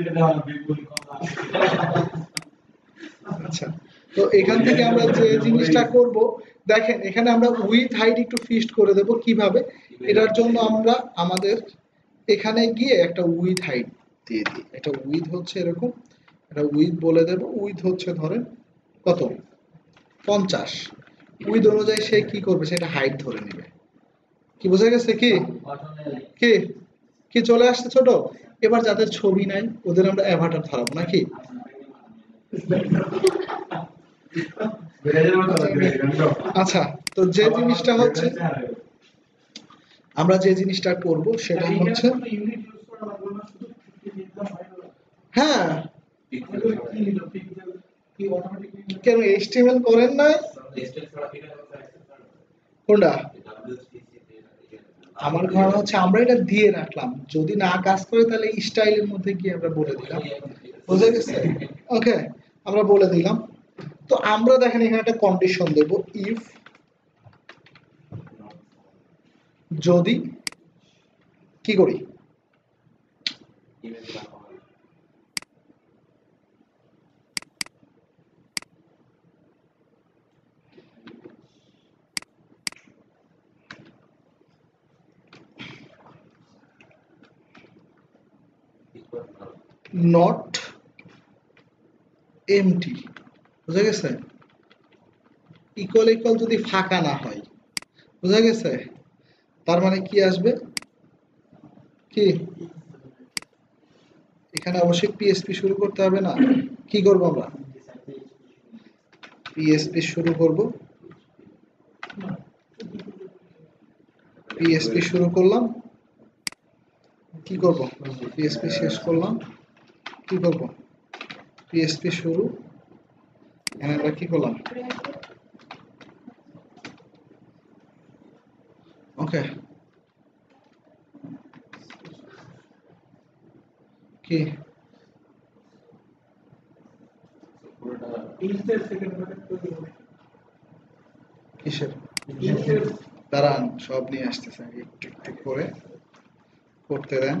আচ্ছা, তো এখান থেকে আমরা যে জিনিসটা করব, দেখেন এখানে আমরা উইথ হাইট একটু ফিক্সড করে দেব কিভাবে। এটার জন্য আমরা আমাদের এখানে গিয়ে একটা উইথ হাইট দিয়ে দিই। এটা উইথ হচ্ছে এরকম, এটা উইথ বলে দেব। উইথ হচ্ছে ধরেন কত, পঞ্চাশ। উইথ অনুযায়ী সে কি করবে, সেটা হাইট ধরে নেবে। কি বোঝা গেছে? কি কি কি চলে আসছে ছোট? এবার যাদের ছবি নাই ওদের আমরা অ্যাভাটার ধরাবো নাকি? আচ্ছা, তো যে জিনিসটা হচ্ছে আমরা যে জিনিসটা করব সেটা হচ্ছে, হ্যাঁ কেন এইচটিএমএল করেন নাই? কোনটা? আমার ধারণা হচ্ছে আমরা এটা দিয়ে রাখলাম, যদি না কাজ করে তাহলে স্টাইলের মধ্যে গিয়ে আমরা বলে দিলাম। বুঝে গেছে? ওকে, আমরা বলে দিলাম। তো আমরা দেখেন এখানে একটা কন্ডিশন দেব, ইফ যদি কি করি, নট এমটি। বুঝা গেছে? ইকুয়াল ইকুয়াল যদি ফাঁকা না হয়, বুঝা গেছে? তার মানে কি আসবে, কি এখানে অবশ্যই পিএসপি শুরু করতে হবে না? কি করব আমরা, পিএসপি শুরু করব। পিএসপি শুরু করলাম, কি করব, পিএসপি শেষ করলাম, কি করব, পিএসপি শুরু। এখানে আমরা কি করলাম, ওকে কি কিসের, দাঁড়ান সব নিয়ে আসতেছে, একটু একটু করে করতে দেন।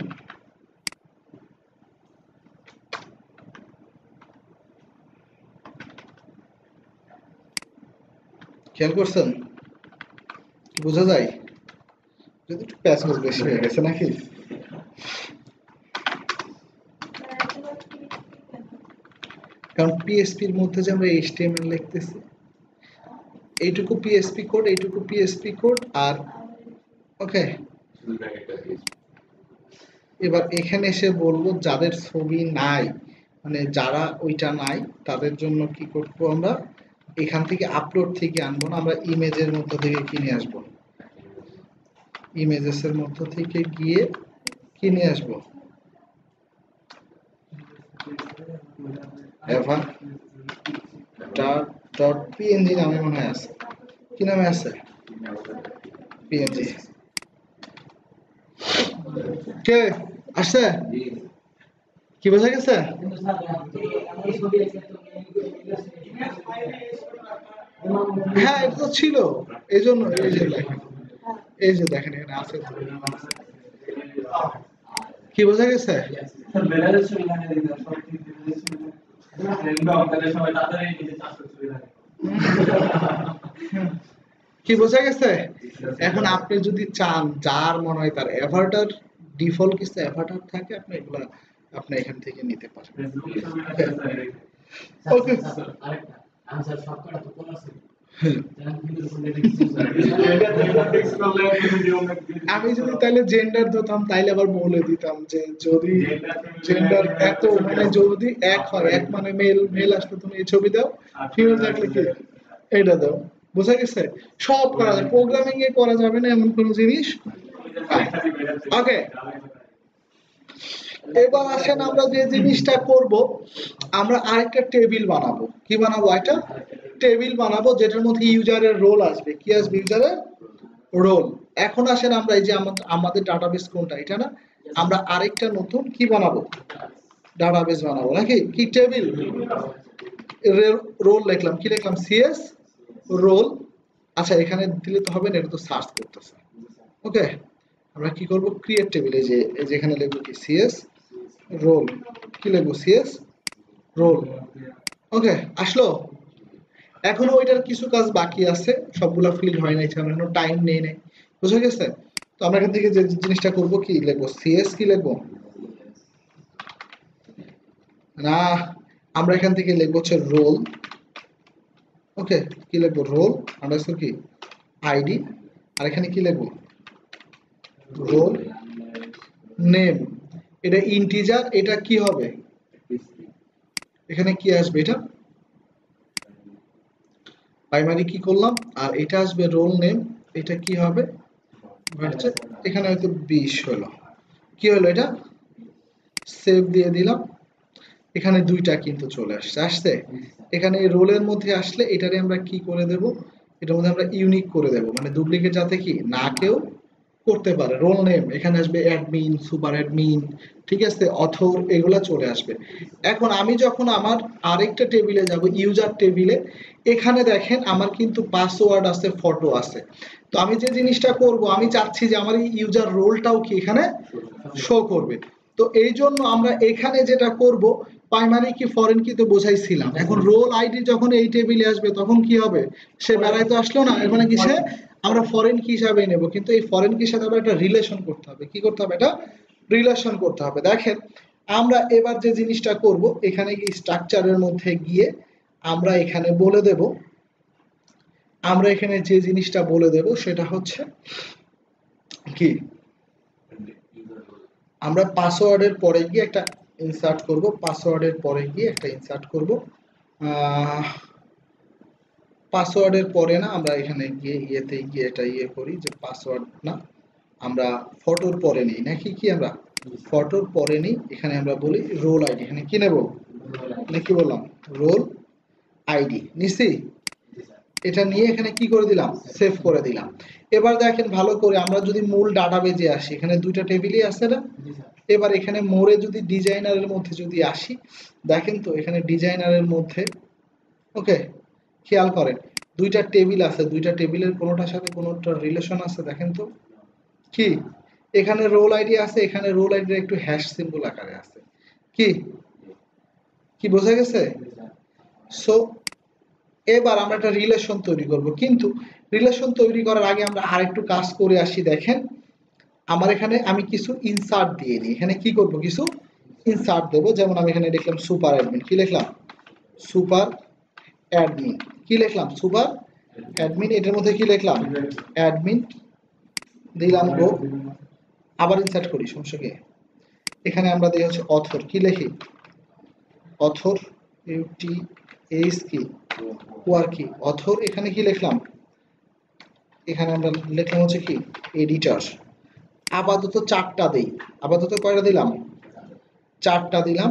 খেয়াল করছেন বোঝা যায়? যদি একটু প্যাসেজ বেশি হয়ে গেছে নাকি? কারণ পিএসপির মধ্যে যে আমরা এইচটিএমএল লিখতেছি, এইটুকু পিএসপি কোড, এইটুকু পিএসপি কোড, আর ওকে এবার এখানে এসে বলবো যাদের ছবি নাই, মানে যারা ওইটা নাই তাদের জন্য কি করবো আমরা, এখান থেকে আপলোড থেকে আনবো না, আমরা ইমেজের মধ্য থেকে কিনে আসবো। ইমেজেস এর মধ্য থেকে গিয়ে কিনে আসবো এভা ডট পিএনজি নামে মনে হয় আছে, কি নামে আছে, পিএনজি। কে আসছে? কি বোঝা গেছে? হ্যাঁ এটা তো ছিল, এই জন্য এই যে দেখেন, এই যে দেখেন এখানে আছে তো। কি বোঝা গেছে? কি বোঝা গেছে? এখন আপনি যদি চান, যার মনে হয় তার অ্যাভাটার ডিফল্ট কিছু অ্যাভাটার থাকে, আপনি এগুলা আপনি এখান থেকে নিতে পারেন। ওকে আমি যদি তাহলে জেন্ডার দিতাম তাইলে আবার বলে দিতাম যে যদি জেন্ডার এত মানে যদি এক হয়, এক মানে মেল, মেল আসলে তুমি এই ছবি দাও, ফিমেল থাকলে কি এটা দাও। বোঝা গেছে? সব করা যায়, প্রোগ্রামিং এ করা যাবে না এমন কোন জিনিস। ওকে, এবার আসেন আমরা যে জিনিসটা করব, আমরা আরেকটা টেবিল বানাবো। কি বানাবো? একটা টেবিল বানাবো যেটার মধ্যে ইউজারের রোল আসবে। কি আসবে? ইউজারের রোল। এখন আসেন আমরা এই যে আমাদের ডাটাবেস কোনটা, এটা না, আমরা আরেকটা নতুন কি বানাবো, ডাটাবেস বানাবো নাকি কি টেবিল রোল লিখলাম কি লিখলাম সিএস রোল আচ্ছা এখানে দিলে তো হবে না এটা তো সার্চ করতেছে ওকে আমরা কি করব ক্রিয়েট টেবিল এই যে এই যে এখানে লিখব কি সিএস রোল কি লিখব সিএস রোল ওকে আসলো এখনো ওইটার কিছু কাজ বাকি আছে সবগুলা ফিল হয় নাই আমরা এখনো টাইম নেই নাই বুঝা গেছে তো আমরা এখান থেকে যে জিনিসটা করব কি লিখব সিএস কি লিখব না আমরা এখান থেকে লিখব হচ্ছে রোল ওকে কি লিখব রোল আন্ডারস্কোর কি আইডি আর এখানে কি লিখব রোল নেম এটা ইন্টিজার এটা কি হবে এখানে কি আসবে এটা প্রাইমারি কি করলাম আর এটা আসবে রোল নেম এটা কি হবে হচ্ছে এখানে হয়তো বিশ হলো কি হলো এটা সেভ দিয়ে দিলাম এখানে দুইটা কিন্তু চলে আসছে আসছে এখানে রোলের মধ্যে আসলে এটারে আমরা কি করে দেব এটার মধ্যে আমরা ইউনিক করে দেব মানে ডুপ্লিকেট যাতে কি না কেউ করতে পারে রোল নেম এখানে আসবে অ্যাডমিন সুপার অ্যাডমিন ঠিক আছে অথর এগুলা চলে আসবে এখন আমি যখন আমার আরেকটা টেবিলে যাব ইউজার টেবিলে এখানে দেখেন আমার কিন্তু পাসওয়ার্ড আছে ফটো আছে তো আমি যে জিনিসটা করব আমি চাচ্ছি যে আমার এই ইউজার রোলটাও কি এখানে শো করবে তো এই জন্য আমরা এখানে যেটা করব প্রাইমারি কি ফরেন কি তো বোঝাইছিলাম এখন রোল আইডি যখন এই টেবিলে আসবে তখন কি হবে সে বেড়াইতে আসলো না এখানে কি সে আমরা ফরেন কি হিসাবে নেব কিন্তু এই ফরেন কির সাথে আমরা একটা রিলেশন করতে হবে কি করতে হবে এটা রিলেশন করতে হবে দেখেন আমরা এবার যে জিনিসটা করব এখানে কি স্ট্রাকচারের মধ্যে গিয়ে আমরা এখানে বলে দেব আমরা এখানে যে জিনিসটা বলে দেব সেটা হচ্ছে কি আমরা পাসওয়ার্ডের পরে গিয়ে একটা ইনসার্ট করব পাসওয়ার্ডের পরে গিয়ে একটা ইনসার্ট করব পাসওয়ার্ডের পরে না আমরা এখানে গিয়ে ইয়েতে গিয়ে এটা ইয়ে করি যে পাসওয়ার্ড না আমরা ফটোর পরে নেই নাকি কি আমরা ফটোর পরে নেই এখানে আমরা বলি রোল আইডি এখানে কি নেব মানে কি বললাম রোল আইডি নিছি এটা নিয়ে এখানে কি করে দিলাম সেভ করে দিলাম এবার দেখেন ভালো করে আমরা যদি মূল ডাটাবেজে আসি এখানে দুইটা টেবিলই আছে না এবার এখানে মোড়ে যদি ডিজাইনারের মধ্যে যদি আসি দেখেন তো এখানে ডিজাইনারের মধ্যে ওকে খেয়াল করেন দুইটা টেবিল আছে দুইটা টেবিলের কোনোটার সাথে কোনোটা রিলেশন আছে দেখেন তো কি এখানে রোল আইডি আছে এখানে রোল আইডি একটু হ্যাশ সিম্বল আকারে আছে কি কি বোঝা গেছে সো এবার আমরা একটা রিলেশন তৈরি করব কিন্তু রিলেশন তৈরি করার আগে আমরা আরেকটু কাজ করে আসি দেখেন আমার এখানে আমি কিছু ইনসার্ট দিয়ে দিই এখানে কি করব কিছু ইনসার্ট দেব যেমন আমি এখানে লিখলাম সুপার অ্যাডমিন কি লিখলাম সুপার অ্যাডমিন কি লিখলাম সুপার অ্যাডমিন এটার মধ্যে কি লিখলাম অ্যাডমিন দিলাম গো আবার ইনসার্ট করি সমস্যা কি এখানে আমরা দিই হচ্ছে অথর কি লিখি অথর ইউটি এইচ কি ওয়ার কি অথর এখানে কি লিখলাম এখানে আমরা লিখলাম হচ্ছে কি এডিটর আপাতত চারটা দেই আপাতত কয়টা দিলাম চারটা দিলাম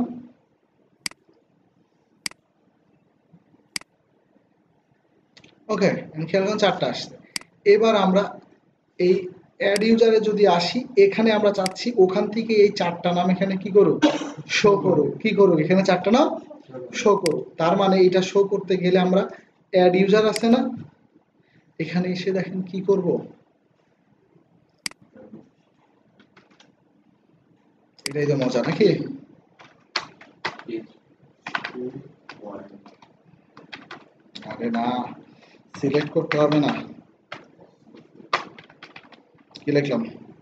ওকে খেয়াল করুন চারটা আসছে এবার আমরা এই অ্যাড ইউজারে যদি আসি এখানে আমরা চাচ্ছি ওখান থেকে এই চারটা নাম এখানে কি করুক শো করুক কি করুক এখানে চারটা নাম শো করুক তার মানে এটা শো করতে গেলে আমরা অ্যাড ইউজার আছে না এখানে এসে দেখেন কি করব এটাই তো মজা নাকি আরে না সিলেক্ট করতে হবে না কি লিখলাম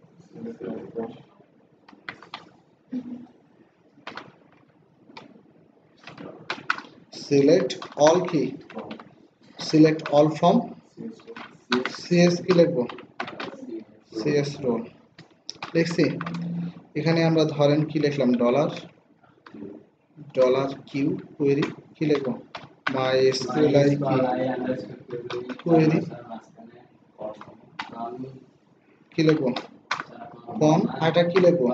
সিলেক্ট অল কি সিলেক্ট অল ফ্রম সিএস কি লিখবো সিএস রোল লিখছি এখানে আমরা ধরেন কি লিখলাম ডলার ডলার কিউ কোয়েরি কি লিখবো মাই এসকিউএল কি কোয়েরি কি লিখবো ফর্ম এটা কি লিখবো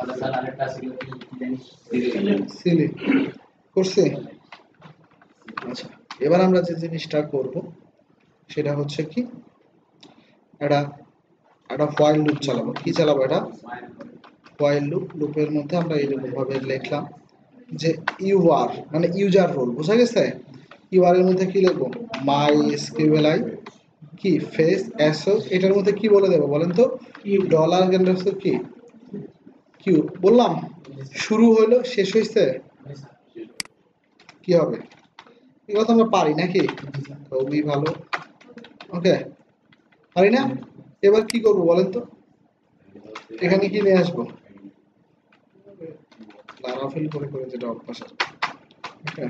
সিলি করছে আচ্ছা এবার আমরা যে জিনিসটা করব সেটা হচ্ছে কি এটা একটা হোয়াইল লুপ চালাবো কি চালাবো এটা হোয়াইল লুপ লুপের মধ্যে আমরা এরকম ভাবে লিখলাম যে ইউআর মানে ইউজার রোল, বুঝা গেছে? ইউআর এর মধ্যে কি লিখবো? মাই এসকিউএলআই কি ফেস এসও, এটার মধ্যে কি বলে দেবো বলেন তো? ডলার ক্যান্ডেলসের কি কিউ বললাম। শুরু হইলো শেষ হইছে কি হবে? এগুলো তো আমরা পারি নাকি? খুবই ভালো। ওকে, পারি না? এবার কি করবো বলেন তো? এখানে কি নিয়ে আসবো? লারাফেল করে করে যেটা অভ্যাস আছে। ওকে,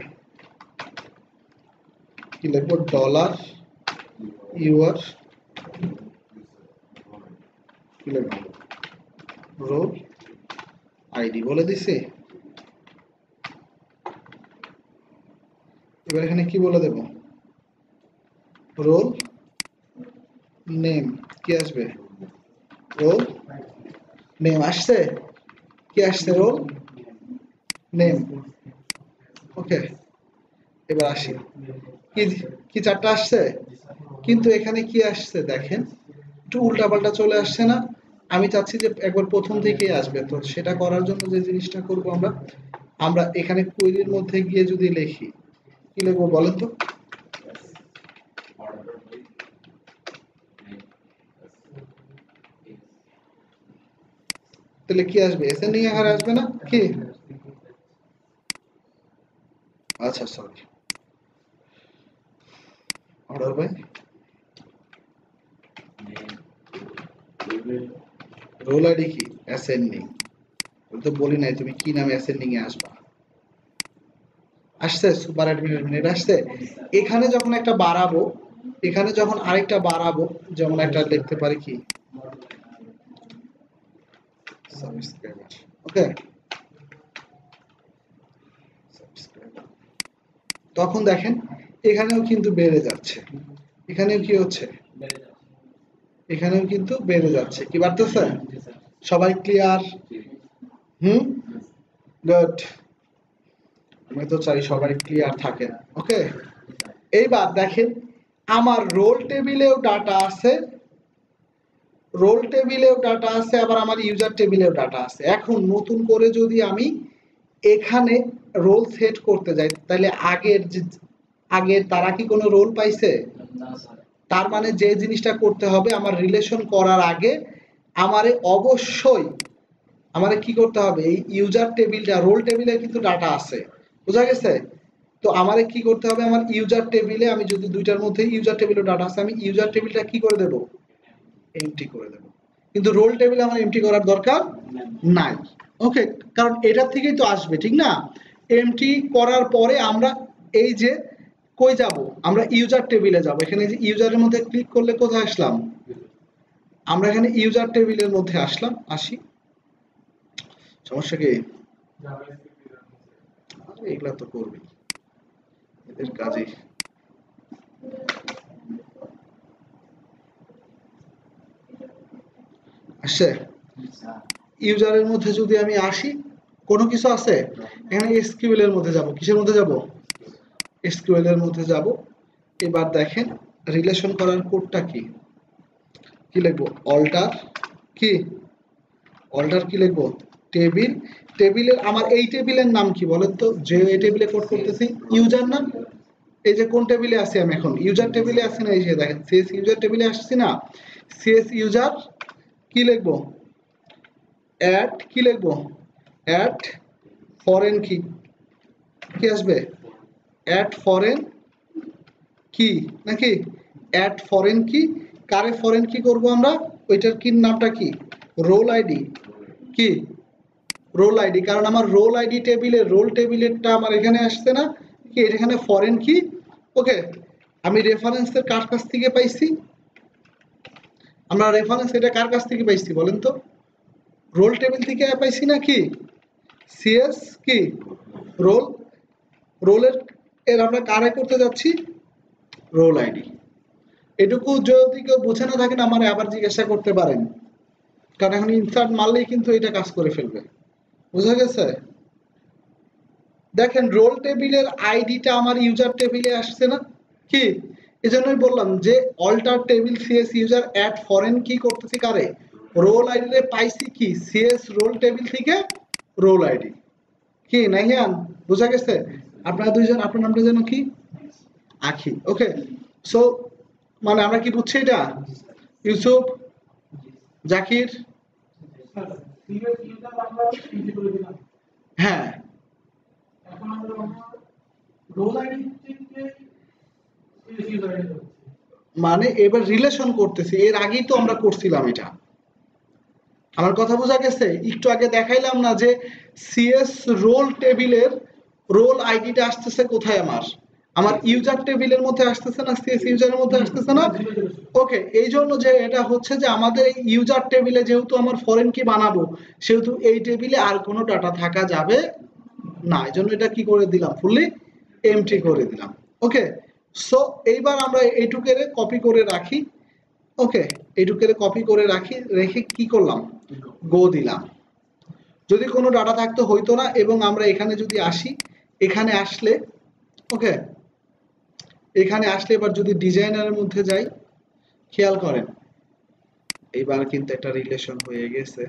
কি লিখবো? ডলার ইউআর কি লিখবো? রোল আইডি বলে দিছি। এবার এখানে কি বলে দেব? রোল নেম কি আসবে? রোল নেম আসছে। কি আসছে? Role name. ওকে, এবার আসি। কি কি চারটা আসছে, কিন্তু এখানে কি আসছে দেখেন, একটু উল্টাপাল্টা চলে আসছে না? আমি চাচ্ছি যে একবার প্রথম থেকেই আসবে। তো সেটা করার জন্য যে জিনিসটা করব আমরা, আমরা এখানে কোয়েরির মধ্যে গিয়ে যদি লিখি, কি লিখবো বলেন তো? তাহলে কি আসবে? এসেন্ডিং আকারে আসবে না কি? আচ্ছা sorry, order by role ID কি অ্যাসেন্ডিং। আমি তো বলি নাই তুমি কি নামে অ্যাসেন্ডিং এ আসবা। আসছে সুপার অ্যাডমিন অ্যাডমিন আসছে। এখানে যখন একটা বাড়াবো, এখানে যখন আরেকটা বাড়াবো, যেমন একটা লিখতে পারি কি সাবস্ক্রাইবার। ওকে, তখন দেখেন এখানেও কিন্তু বেড়ে যাচ্ছে, এখানেও কি হচ্ছে? এখানেও কিন্তু বেড়ে যাচ্ছে। কি বাড়তেছে? সবাই ক্লিয়ার? হুম, গুড। আমি তো চাই সবাই ক্লিয়ার থাকে। ওকে, এইবার দেখেন আমার রোল টেবিলেও ডাটা আছে, রোল টেবিলেও ডাটা আছে, আবার আমার ইউজার টেবিলেও ডাটা আছে। এখন নতুন করে যদি আমি এখানে রোল সেট করতে যাই, তাহলে আগের যে আগের তারা কি কোনো রোল পাইছে? তার মানে যে জিনিসটা করতে হবে, আমার রিলেশন করার আগে আমারে অবশ্যই আমারে কি করতে হবে? এই ইউজার টেবিলটা, রোল টেবিলে কিন্তু ডাটা আছে, বোঝা গেছে? তো আমারে কি করতে হবে? আমার ইউজার টেবিলে আমি যদি দুইটার মধ্যে ইউজার টেবিলে ডাটা আছে, আমি ইউজার টেবিলটা কি করে দেব? এমটি করে দেব। কিন্তু রোল টেবিলে আমার এমটি করার দরকার নাই। ওকে, কারণ এটার থেকেই তো আসবে, ঠিক না? এমটি করার পরে আমরা এই যে কই যাব? আমরা ইউজার টেবিলে যাব। এখানে যে ইউজারের মধ্যে ক্লিক করলে কোথায় আসলাম? আমরা এখানে ইউজার টেবিলের মধ্যে আসলাম। আসি, সমস্যা কি? এগুলা তো করবি এদের কাজে। আসছে ইউজারের মধ্যে যদি আমি আসি, কোনো কিছু আছে? এখানে এসকিউএল এর মধ্যে যাব। কিসের মধ্যে যাব? এসকিউএল এর মধ্যে যাব। এবার দেখেন রিলেশন করার কোডটা কি? কি লিখবো? অল্টার কি অল্টার কি লিখবো? টেবিল। টেবিলের আমার এই টেবিলের নাম কি বলেন তো? যে এই টেবিলে কোড করতেছি ইউজার নাম। এই যে কোন টেবিলে আছি আমি এখন? ইউজার টেবিলে আছি না? এই যে দেখেন সিএস ইউজার টেবিলে আসছি না? সিএস ইউজার কি লিখবো? অ্যাড কি লিখবো? অ্যাড ফরেন কি কি আসবে? অ্যাড ফরেন কি নাকি? অ্যাড ফরেন কি, কারে ফরেন কি করব আমরা? ওইটার কি নামটা কি? রোল আইডি কি? রোল আইডি, কারণ আমার রোল আইডি টেবিলে রোল টেবিলেরটা আমার এখানে আসছে না কি? এখানে ফরেন কি। ওকে, আমি রেফারেন্সের কার কাছ থেকে পাইছি? আমরা রেফারেন্স এটা কার কাছ থেকে পাইছি বলেন তো? রোল টেবিল থেকে পাইছি নাকি? সিএস কি রোল, রোলের এর আমরা কারে করতে যাচ্ছি? Role ID. এটুকু যদি কেউ বুঝে না থাকেন আমার আবার জিজ্ঞাসা করতে পারেন, কারণ এখন ইনসার্ট মারলেই কিন্তু এটা কাজ করে ফেলবে। বুঝা গেছে? দেখেন রোল টেবিলের আইডিটা আমার ইউজার টেবিলে আসছে না কি? এজন্যই বললাম যে alter table CS user add foreign key করতেছি কারে? রোল আইডি রে পাইছি কি? সিএস রোল টেবিল থেকে রোল আইডি কি নাহিয়ান বোঝা গেছে? আপনারা দুইজন আপনার নামটা যেন কি? আখি। ওকে, সো মানে আমরা কি বুঝছি এটা? ইউসুফ, জাকির, হ্যাঁ মানে এবার রিলেশন করতেছি, এর আগেই তো আমরা করছিলাম এটা। আমার কথা বোঝা গেছে? একটু আগে দেখাইলাম না যে সিএস রোল টেবিলের রোল আইডিটা আসতেছে কোথায়? আমার আমার ইউজার টেবিলের মধ্যে আসতেছে না? সিএস ইউজারের মধ্যে আসতেছে না? ওকে, এই জন্য যে এটা হচ্ছে যে আমাদের এই ইউজার টেবিলে যেহেতু আমার ফরেন কি বানাবো, সেহেতু এই টেবিলে আর কোনো ডাটা থাকা যাবে না, এই জন্য এটা কি করে দিলাম? ফুললি এমটি করে দিলাম। ওকে, সো এইবার আমরা এইটুকে কপি করে রাখি। ওকে, এইটুকে কপি করে রাখি, রেখে কি করলাম? গো দিলাম। যদি কোনো ডাটা থাকতো হইতো না, এবং আমরা এখানে যদি আসি, এখানে আসলে ওকে এখানে আসলে এবার যদি ডিজাইনারের মধ্যে যাই, খেয়াল করেন এইবার কিন্তু একটা রিলেশন হয়ে গেছে।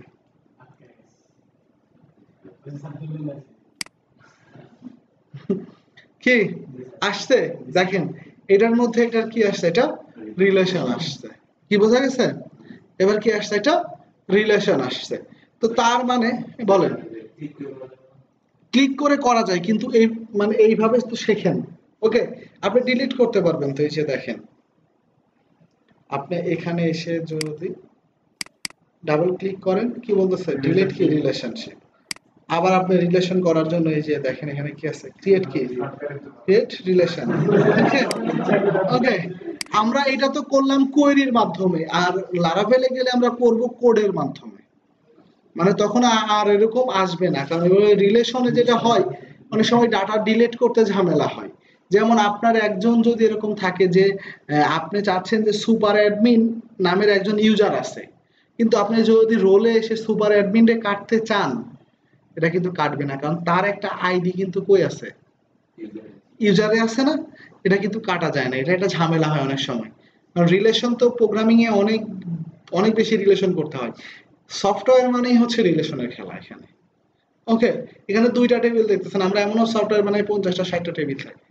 কি আসছে দেখেন, এটার মধ্যে এটার কি আসছে? এটা রিলেশন আসছে। কি বোঝা গেছে? এবার কি আসছে? এটা রিলেশন আসছে। তো তার মানে বলেন, ক্লিক করে করা যায়, কিন্তু এই মানে এইভাবে তো শেখেন। ওকে, আপনি ডিলিট করতে পারবেন তো, এই যে দেখেন আপনি এখানে এসে যদি ডাবল ক্লিক করেন, কি বলতেছে? ডিলিট কি রিলেশনশিপ। আবার আপনি রিলেশন করার জন্য এই যে দেখেন এখানে কি আছে? ক্রিয়েট কি? Create relation. ওকে, আমরা এটা তো করলাম কোয়েরির মাধ্যমে, আর লারাভেলে গেলে আমরা করব কোডের মাধ্যমে। মানে তখন আর এরকম আসবে না, কারণ রিলেশনে যেটা হয় অনেক সময় ডাটা ডিলিট করতে ঝামেলা হয়। যেমন আপনার একজন যদি এরকম থাকে যে আপনি চাচ্ছেন যে সুপার অ্যাডমিন নামের একজন ইউজার আছে, কিন্তু আপনি যদি রোলে এসে সুপার অ্যাডমিনরে কাটতে চান, এটা কিন্তু কাটবে না, কারণ তার একটা আইডি কিন্তু কই আছে? ইউজারে আছে না? এটা কিন্তু কাটা যায় না, এটা একটা ঝামেলা হয় অনেক সময়। কারণ রিলেশন তো প্রোগ্রামিং এ অনেক অনেক বেশি রিলেশন করতে হয়। সফটওয়্যার মানেই হচ্ছে রিলেশনের খেলা এখানে। ওকে, এখানে দুইটা টেবিল দেখতেছেন, আমরা এমনও সফটওয়্যার বানাই পঞ্চাশটা ষাটটা টেবিল থাকে।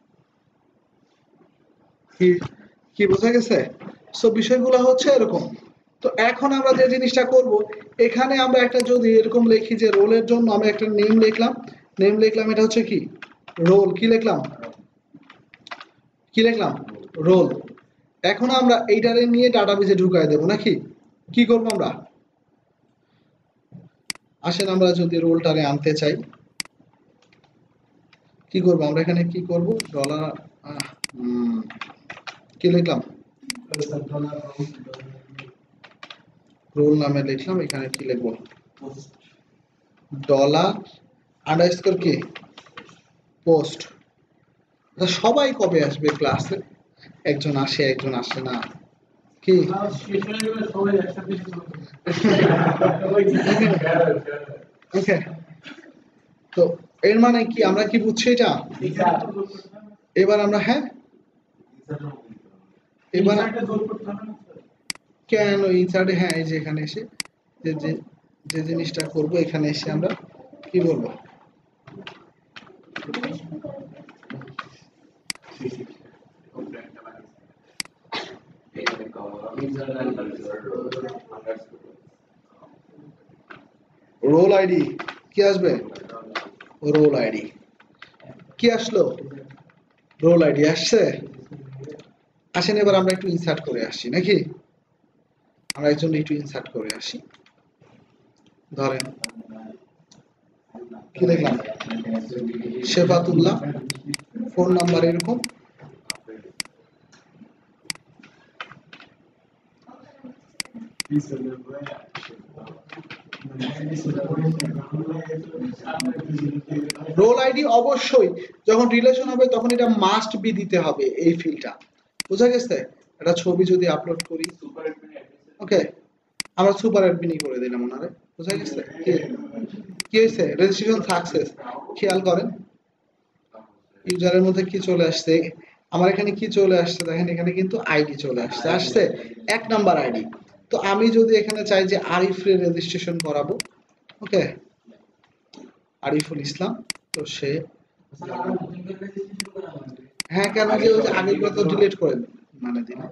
কি কি বোঝা গেছে? সো বিষয়গুলো হচ্ছে এরকম। তো এখন আমরা যে জিনিসটা করব, এখানে আমরা একটা যদি এরকম লিখি যে রোলের জন্য আমরা একটা নেম লিখলাম, নেম লিখলাম এটা হচ্ছে কি? রোল। কি লিখলাম? কি লিখলাম? রোল। এখন আমরা এইটারে নিয়ে ডাটাবেজে ঢুকাই দেব নাকি? কি করব আমরা? আসেন আমরা যদি রোলটারে আনতে চাই, কি করব আমরা? এখানে কি করব? ডলার কি লিখলাম? রোল নামে লিখলাম, এখানে কি লিখব? ডলার আন্ডারস্কোর কি? পোস্ট। সবাই কবে আসবে ক্লাসে? একজন আসে একজন আসে না, কি? ওকে, তো এর মানে কি আমরা কি বুঝছি এটা? এবার আমরা হ্যাঁ এবার কেন ইনসার্টে, হ্যাঁ এই যে এখানে এসে যে যে যে জিনিসটা করব, এখানে এসে আমরা কি বলবো? রোল আইডি কি আসবে? রোল আইডি কি আসলো? রোল আইডি আসছে। আসেন এবার আমরা একটু ইনসার্ট করে আসি নাকি? আমরা একজন একটু ইনসার্ট করে আসি। ধরেন কি লিখলাম? শেফাতুল্লাহ, ফোন নাম্বার এরকম। রোল আইডি অবশ্যই যখন রিলেশন হবে তখন এটা মাস্ট বি দিতে হবে, এই ফিল্ডটা। বোঝা গেছে? একটা ছবি যদি আপলোড করি, ওকে আমরা সুপার অ্যাডমিনই করে দিলাম ওনারে। বোঝা গেছে? কি হয়েছে? Registration success. খেয়াল করেন ইউজারের মধ্যে কি চলে আসছে, আমার এখানে কি চলে আসছে দেখেন, এখানে কিন্তু আইডি চলে আসছে, আসছে এক নাম্বার আইডি। তো আমি যদি এখানে চাই যে আরিফের রেজিস্ট্রেশন করাবো, ওকে আরিফুল ইসলাম, তো সে হ্যাঁ কেন যে ওই যে আগের কথা ডিলিট করে মানে দিন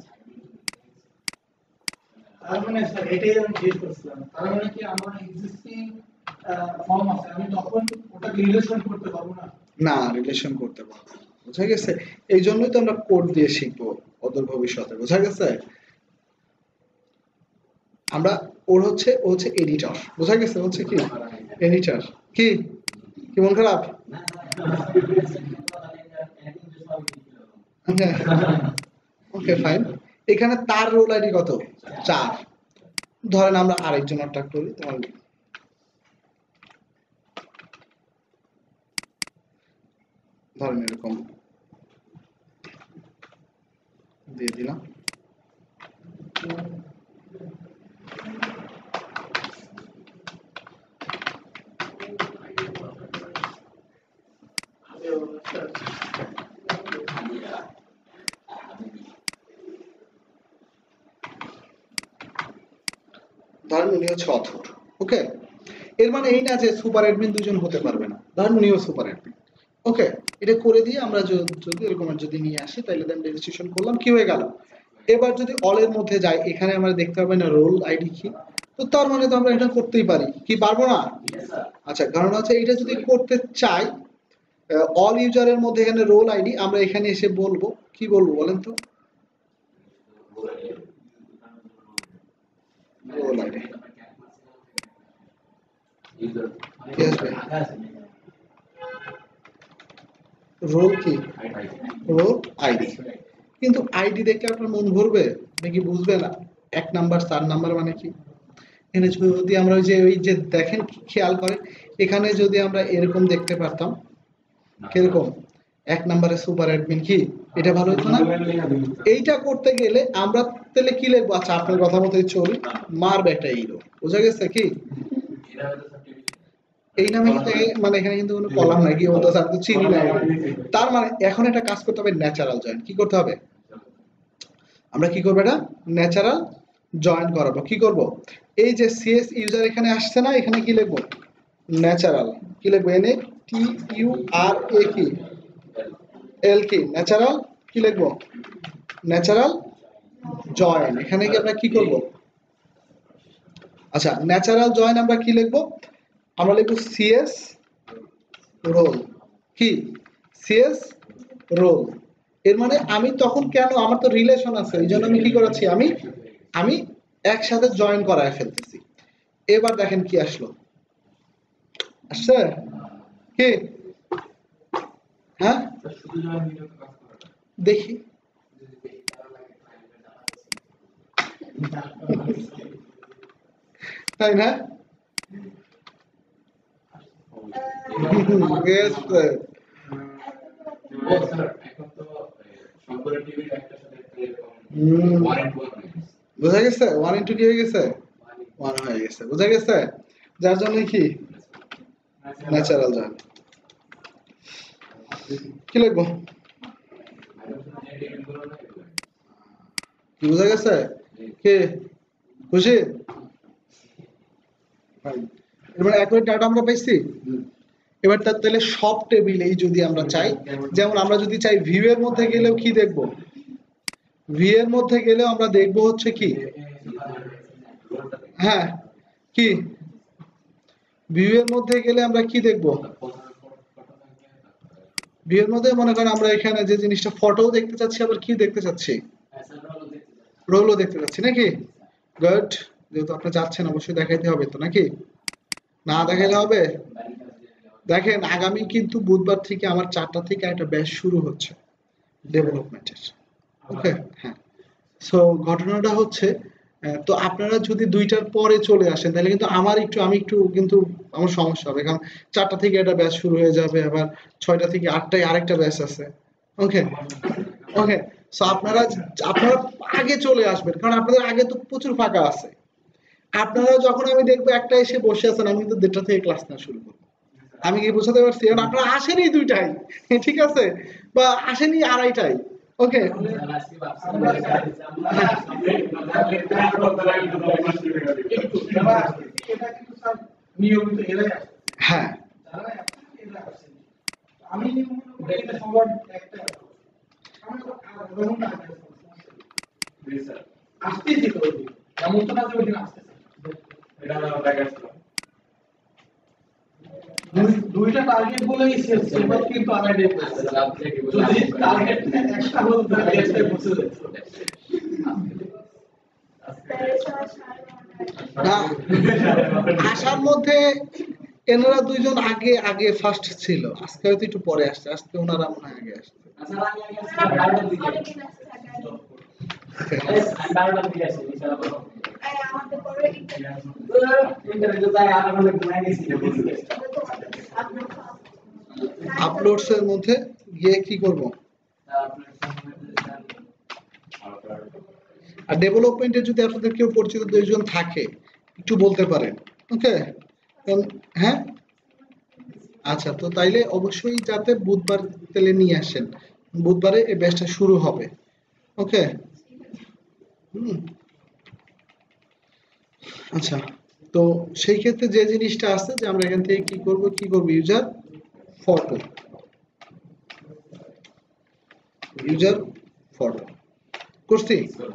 তার মানে স্যার এটাই আমি জিজ্ঞেস করছিলাম তার মানে কি আমার এক্সিস্টিং ফর্ম আছে আমি তখন ওটা রিলেশন করতে পারবো না না রিলেশন করতে পারবো না বুঝা গেছে এই জন্যই তো আমরা কোড দিয়ে শিখবো অদূর ভবিষ্যতে বুঝা গেছে আমরা ওর হচ্ছে ও হচ্ছে এডিটর বুঝা গেছে হচ্ছে কি এডিটর কি কি মন খারাপ ওকে ফাইন এখানে তার রোল আইডি কত চার ধরেন আমরা আরেকজন অ্যাটাক করি তোমার ধরেন এরকম দিয়ে দিলাম ধরেন উনি হচ্ছে অথর ওকে এর মানে এই না যে সুপার অ্যাডমিন দুজন হতে পারবে না ধরেন উনিও সুপার অ্যাডমিন ওকে এটা করে দিয়ে আমরা যদি এরকম যদি নিয়ে আসি তাহলে দেন রেজিস্ট্রেশন করলাম কি হয়ে গেল এবার যদি অলের মধ্যে যাই এখানে আমরা দেখতে পাবো না রোল আইডি কি তো তার মানে তো আমরা এটা করতেই পারি কি পারবো না আচ্ছা কারণ হচ্ছে এটা যদি করতে চাই অল ইউজারের মধ্যে এখানে রোল আইডি আমরা এখানে এসে বলবো কি বলবো বলেন তো রোল আইডি রোল কি রোল আইডি কিন্তু আইডি দেখে আপনার মন ভরবে নাকি বুঝবে না এক নাম্বার চার নাম্বার মানে কি এখানে যদি আমরা ওই যে ওই যে দেখেন খেয়াল করে এখানে যদি আমরা এরকম দেখতে পারতাম কিরকম এক নম্বরে সুপার অ্যাডমিন কি এটা ভালো হতো না এইটা করতে গেলে আমরা তাহলে কি লিখবো আচ্ছা আপনার কথা মতোই চলি মারবে একটা ইরো বুঝা গেছে কি এই নামে কিন্তু মানে এখানে কিন্তু কোনো কলাম নাই কি বলতে স্যার তো চিনি না তার মানে এখন একটা কাজ করতে হবে ন্যাচারাল জয়েন কি করতে হবে আমরা কি করব এটা ন্যাচারাল জয়েন করাবো কি করব এই যে সিএস ইউজার এখানে আসছে না এখানে কি লিখবো ন্যাচারাল কি লিখবো এন এ টি ইউ আর এ কি এল কি ন্যাচারাল কি লিখবো ন্যাচারাল জয়েন এখানে কি আমরা কি করব আচ্ছা ন্যাচারাল জয়েন আমরা কি লিখবো আমরা লিখবো সিএস রোল কি সিএস রোল এর মানে আমি তখন কেন আমার তো রিলেশন আছে এই জন্য আমি কি করাচ্ছি আমি আমি একসাথে জয়েন করায় ফেলতেছি এবার দেখেন কি আসলো আসছে কি হ্যাঁ দেখি তাই না বোঝা গেছে ওয়ান ইন্টু কি হয়ে গেছে ওয়ান হয়ে গেছে বোঝা গেছে যার জন্য কি ন্যাচারাল জয়েন কি লিখবো কি বোঝা গেছে কে খুশি এবার একই ডাটা আমরা পাইছি এবার তাহলে সব টেবিলেই যদি আমরা চাই যেমন আমরা যদি চাই ভিউ এর মধ্যে গেলেও কি দেখবো ভি এর মধ্যে গেলে আমরা দেখব হচ্ছে কি হ্যাঁ কি ভিউ এর মধ্যে গেলে আমরা কি দেখব ভিউ এর মধ্যে মনে করেন আমরা এখানে যে জিনিসটা ফটোও দেখতে চাচ্ছি আবার কি দেখতে চাচ্ছি রোলও দেখতে চাচ্ছি নাকি গুড যেহেতু আপনি যাচ্ছেন অবশ্যই দেখাইতে হবে তো নাকি না দেখাইলে হবে দেখেন আগামী কিন্তু বুধবার থেকে আমার চারটা থেকে একটা ব্যাচ শুরু হচ্ছে ডেভেলপমেন্টের ওকে হ্যাঁ সো ঘটনাটা হচ্ছে তো আপনারা যদি দুইটার পরে চলে আসেন তাহলে কিন্তু আমার একটু আমি একটু কিন্তু আমার সমস্যা হবে কারণ চারটা থেকে একটা ব্যাচ শুরু হয়ে যাবে আবার ছয়টা থেকে আটটায় আরেকটা ব্যাচ আছে ওকে ওকে সো আপনারা আপনারা আগে চলে আসবেন কারণ আপনাদের আগে তো প্রচুর ফাঁকা আছে আপনারা যখন আমি দেখবো একটা এসে বসে আছেন আমি কিন্তু দেড়টা থেকে ক্লাস না শুরু করবো আমি কি বোঝাতে পারছি কারণ আপনারা আসেনি দুইটাই ঠিক আছে বা আসেনি আড়াইটাই ওকে হ্যাঁ এটা ফরওয়ার্ড একটা আমরা যেমন আসতেছি তো এমন তো না যে ওইদিন আসতেছে এটা ব্যাক আসছে দুইটা টার্গেট বলেই সেভাবে কিন্তু আড়াই ডে যদি টার্গেট একটা হলো তাহলে একটা বসে যাচ্ছে না আসার মধ্যে এনারা দুইজন আগে আগে ফার্স্ট ছিল, আজকে হয়তো একটু পরে আসছে, আজকে ওনারা মনে হয় আগে আসছে। আপলোডস এর মধ্যে গিয়ে কি করব, আর ডেভেলপমেন্টে যদি আপনাদের কেউ পরিচিত দুইজন থাকে একটু বলতে পারেন, ওকে? হ্যাঁ আচ্ছা, তো তাইলে অবশ্যই যাতে বুধবার তেলে নিয়ে আসেন, বুধবারে এই ব্যাচটা শুরু হবে, ওকে? হুম আচ্ছা, তো সেই ক্ষেত্রে যে জিনিসটা আছে যে আমরা এখান থেকে কি করব কি করব ইউজার ফটো, ইউজার ফটো করছি,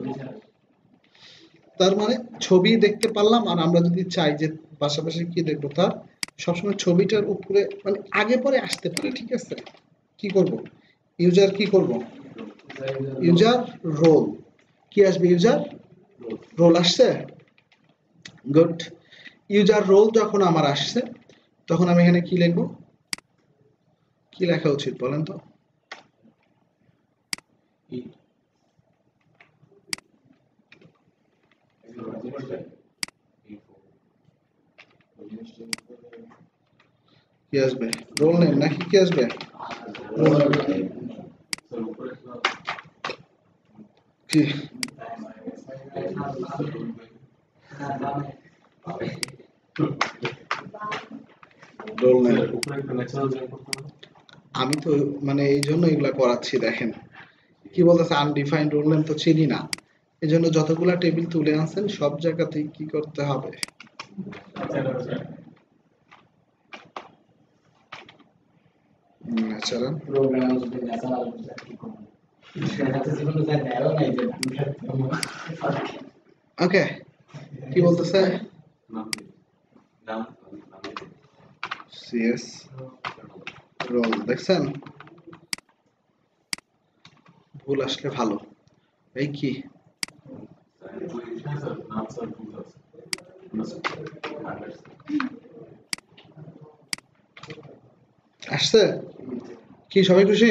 তার মানে ছবি দেখতে পারলাম। আর আমরা যদি চাই যে পাশাপাশি কি দেখবো, তার সবসময় ছবিটার উপরে মানে আগে পরে আসতে পারে, ঠিক আছে? কি করব ইউজার কি করব ইউজার রোল, কি আসবে ইউজার রোল আসছে, গুড। ইউজার রোল যখন আমার আসছে তখন আমি এখানে কি লিখবো, কি লেখা উচিত বলেন তো? কি আসবে, রোল নেম নাকি কি আসবে? কি রোল নেম, আমি তো মানে এই জন্য এগুলা করাচ্ছি। দেখেন কি বলতেছে, আনডিফাইন্ড রোল নেম তো চিনি না, এই জন্য যতগুলা টেবিল তুলে আনছেন সব জায়গাতেই কি করতে হবে, ন্যাচারাল ওকে। কি বলতেছে, সিএস রোল, দেখছেন ভুল আসলে ভালো, এই কি আসছে, কি সবাই খুশি?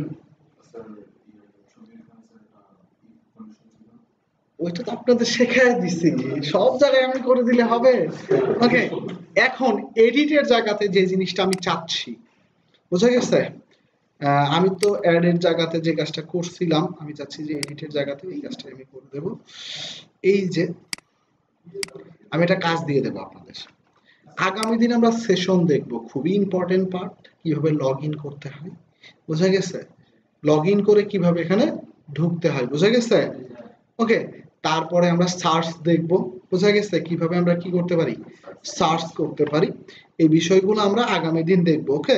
ওইটা তো আপনাদের শেখায় দিছি, সব জায়গায় আমি করে দিলে হবে? ওকে, এখন এডিটের জায়গাতে যে জিনিসটা আমি চাচ্ছি, বোঝা গেছে? আহ, আমি তো অ্যাড এর জায়গাতে যে কাজটা করছিলাম, আমি চাচ্ছি যে এডিটের জায়গাতে এই কাজটা আমি করে দেব। এই যে আমি একটা কাজ দিয়ে দেবো আপনাদের, আগামী দিন আমরা সেশন দেখব, খুবই ইম্পর্টেন্ট পার্ট, কিভাবে লগ ইন করতে হয়, বোঝা গেছে? লগ ইন করে কিভাবে এখানে ঢুকতে হয়, বোঝা গেছে? ওকে, তারপরে আমরা সার্চ দেখব, বোঝা গেছে? কিভাবে আমরা কি করতে পারি, সার্চ করতে পারি, এই বিষয়গুলো আমরা আগামী দিন দেখব, ওকে?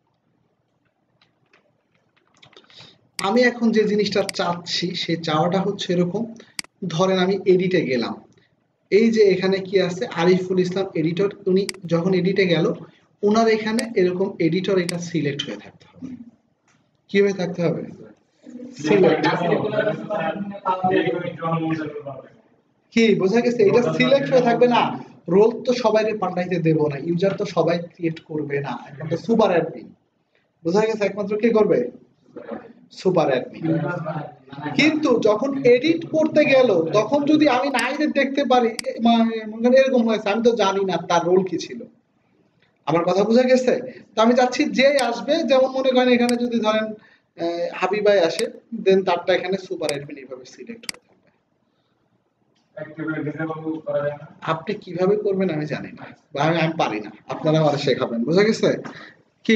আমি এখন যে জিনিসটা চাচ্ছি সে চাওয়াটা হচ্ছে এরকম, ধরেন আমি এডিটে গেলাম, এই যে এখানে কি আছে আরিফুল ইসলাম এডিটর, উনি যখন এডিটে গেল ওনার এখানে এরকম এডিটর এটা সিলেক্ট হয়ে থাকতে হবে, কি হয়ে থাকতে হবে, কি বোঝা গেছে? এটা সিলেক্ট হয়ে থাকবে না, রোল তো সবাইকে পাল্টাইতে দেব না, ইউজার তো সবাই ক্রিয়েট করবে না, একমাত্র সুপার অ্যাডমিন, বোঝা গেছে? একমাত্র কি করবে, সুপার অ্যাডমিন। কিন্তু যখন এডিট করতে গেল তখন যদি আমি নাই দেখতে পারি মানে এরকম হয়েছে, আমি তো জানি না তার রোল কি ছিল, আমার কথা বোঝা গেছে? তো আমি চাচ্ছি যে আসবে, যেমন মনে করেন এখানে যদি ধরেন হাবিবাই আসে, দেন তারটা এখানে সুপার অ্যাডমিন এইভাবে সিলেক্ট হয়ে থাকবে। আপনি কিভাবে করবেন আমি জানি না, বা আমি আমি পারি না, আপনারা আমার শেখাবেন, বোঝা গেছে? কি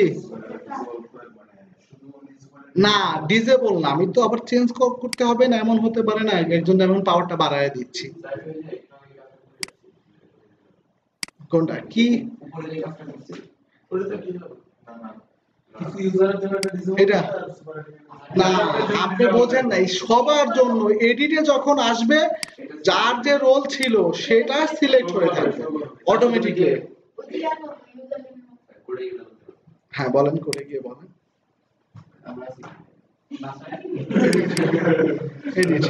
না ডিজেবল না, আমি তো আবার চেঞ্জ করতে হবে না, এমন হতে পারে না একজন এমন পাওয়ারটা বাড়ায় দিচ্ছি। কোনটা কি কিছু ইউজারের জন্য এটা ডিসেবল এটা না আপনি বোঝেন নাই, সবার জন্য এডিটে যখন আসবে যার যে রোল ছিল সেটা সিলেক্ট হয়ে থাকবে অটোমেটিকলি। হ্যাঁ বলেন, করে গিয়ে বলেন। এডিট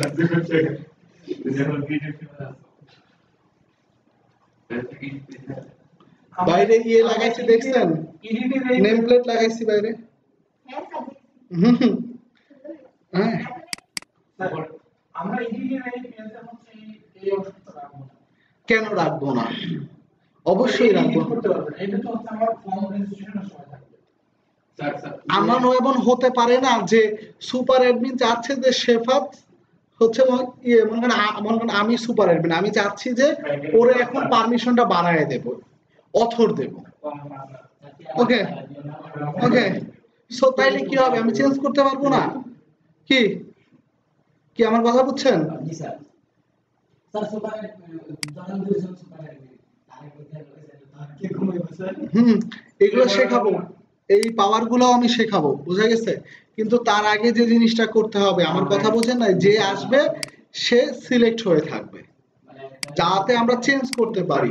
বাইরে ইয়ে লাগাইছি দেখছেন, নেম প্লেট লাগাইছি বাইরে। হুম হুম, হ্যাঁ আমরা এডিটের এই পেজের হচ্ছে এই অংশটা রাখবো না। কেন রাখবো না? অবশ্যই রাখবো। করতে পারবেন, এটা তো হচ্ছে আমার ফর্ম রেজিস্ট্রেশনের সময় থাকবে। স্যার স্যার আমার এমন হতে পারে না যে সুপার অ্যাডমিন চাচ্ছে যে শেফাত হচ্ছে ইয়ে মনে করেন মনে করেন আমি সুপার অ্যাডমিন, আমি চাচ্ছি যে ওরে এখন পারমিশনটা বাড়ায় দেব, অথর দেব। ওকে ওকে, সো তাইলে কি হবে, আমি চেঞ্জ করতে পারবো না? কি কি আমার কথা বুঝছেন? জি স্যার। স্যার সুপার যখন দুইজন সুপার অ্যাডমিন তারে কোথায় তার কি কমে গেছে? হুম, এগুলো শেখাবো, এই পাওয়ার গুলো আমি শেখাবো, বুঝা গেছে? কিন্তু তার আগে যে জিনিসটা করতে হবে, আমার কথা বোঝেন না, যে আসবে সে সিলেক্ট হয়ে থাকবে যাতে আমরা চেঞ্জ করতে পারি।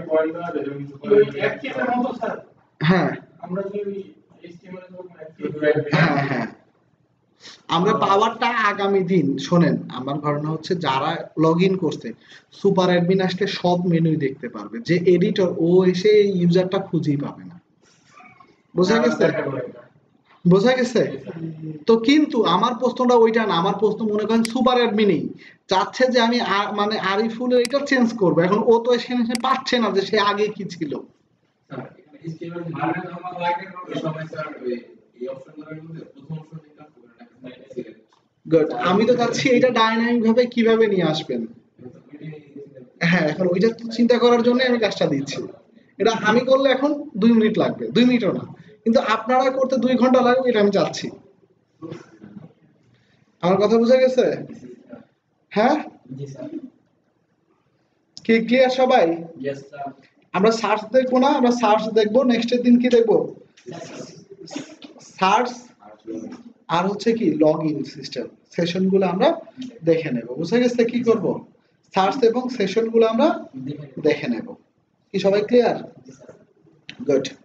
হ্যাঁ আমরা যদি এইচটিএমএল হ্যাঁ হ্যাঁ, আমরা পাওয়ারটা আগামী দিন শোনেন, আমার ধারণা হচ্ছে যারা লগ ইন করছে সুপার অ্যাডমিন আসলে সব মেনুই দেখতে পারবে, যে এডিটর ও এসে এই ইউজারটা খুঁজেই পাবে না। বোঝা গেছে? বোঝা গেছে? তো কিন্তু আমার প্রশ্নটা ওইটা না, আমার প্রশ্ন মনে করেন সুপার অ্যাডমিনই চাচ্ছে যে আমি মানে আরিফুলের এটা চেঞ্জ করবো, এখন ও তো এসে পাচ্ছে না যে সে আগে কি ছিল। গুড, আমি তো চাচ্ছি এটা ডাইনামিক ভাবে কিভাবে নিয়ে আসবেন। হ্যাঁ এখন ওইটা চিন্তা করার জন্য আমি কাজটা দিচ্ছি। এটা আমি করলে এখন দুই মিনিট লাগবে, দুই মিনিটও না, কিন্তু আপনারা করতে দুই ঘন্টা লাগবে, এটা আমি চাচ্ছি। আমার কথা বোঝা গেছে? হ্যাঁ জি স্যার। কি ক্লিয়ার সবাই? Yes sir. আমরা সার্চ দেখবো না, আমরা সার্চ দেখবো, নেক্সটের দিন কি দেখবো? সার্চ আর হচ্ছে কি লগ ইন সিস্টেম সেশন গুলো আমরা দেখে নেব। বুঝা গেছে কি করব? সার্চ এবং সেশন গুলো আমরা দেখে নেব। কি সবাই ক্লিয়ার? গুড।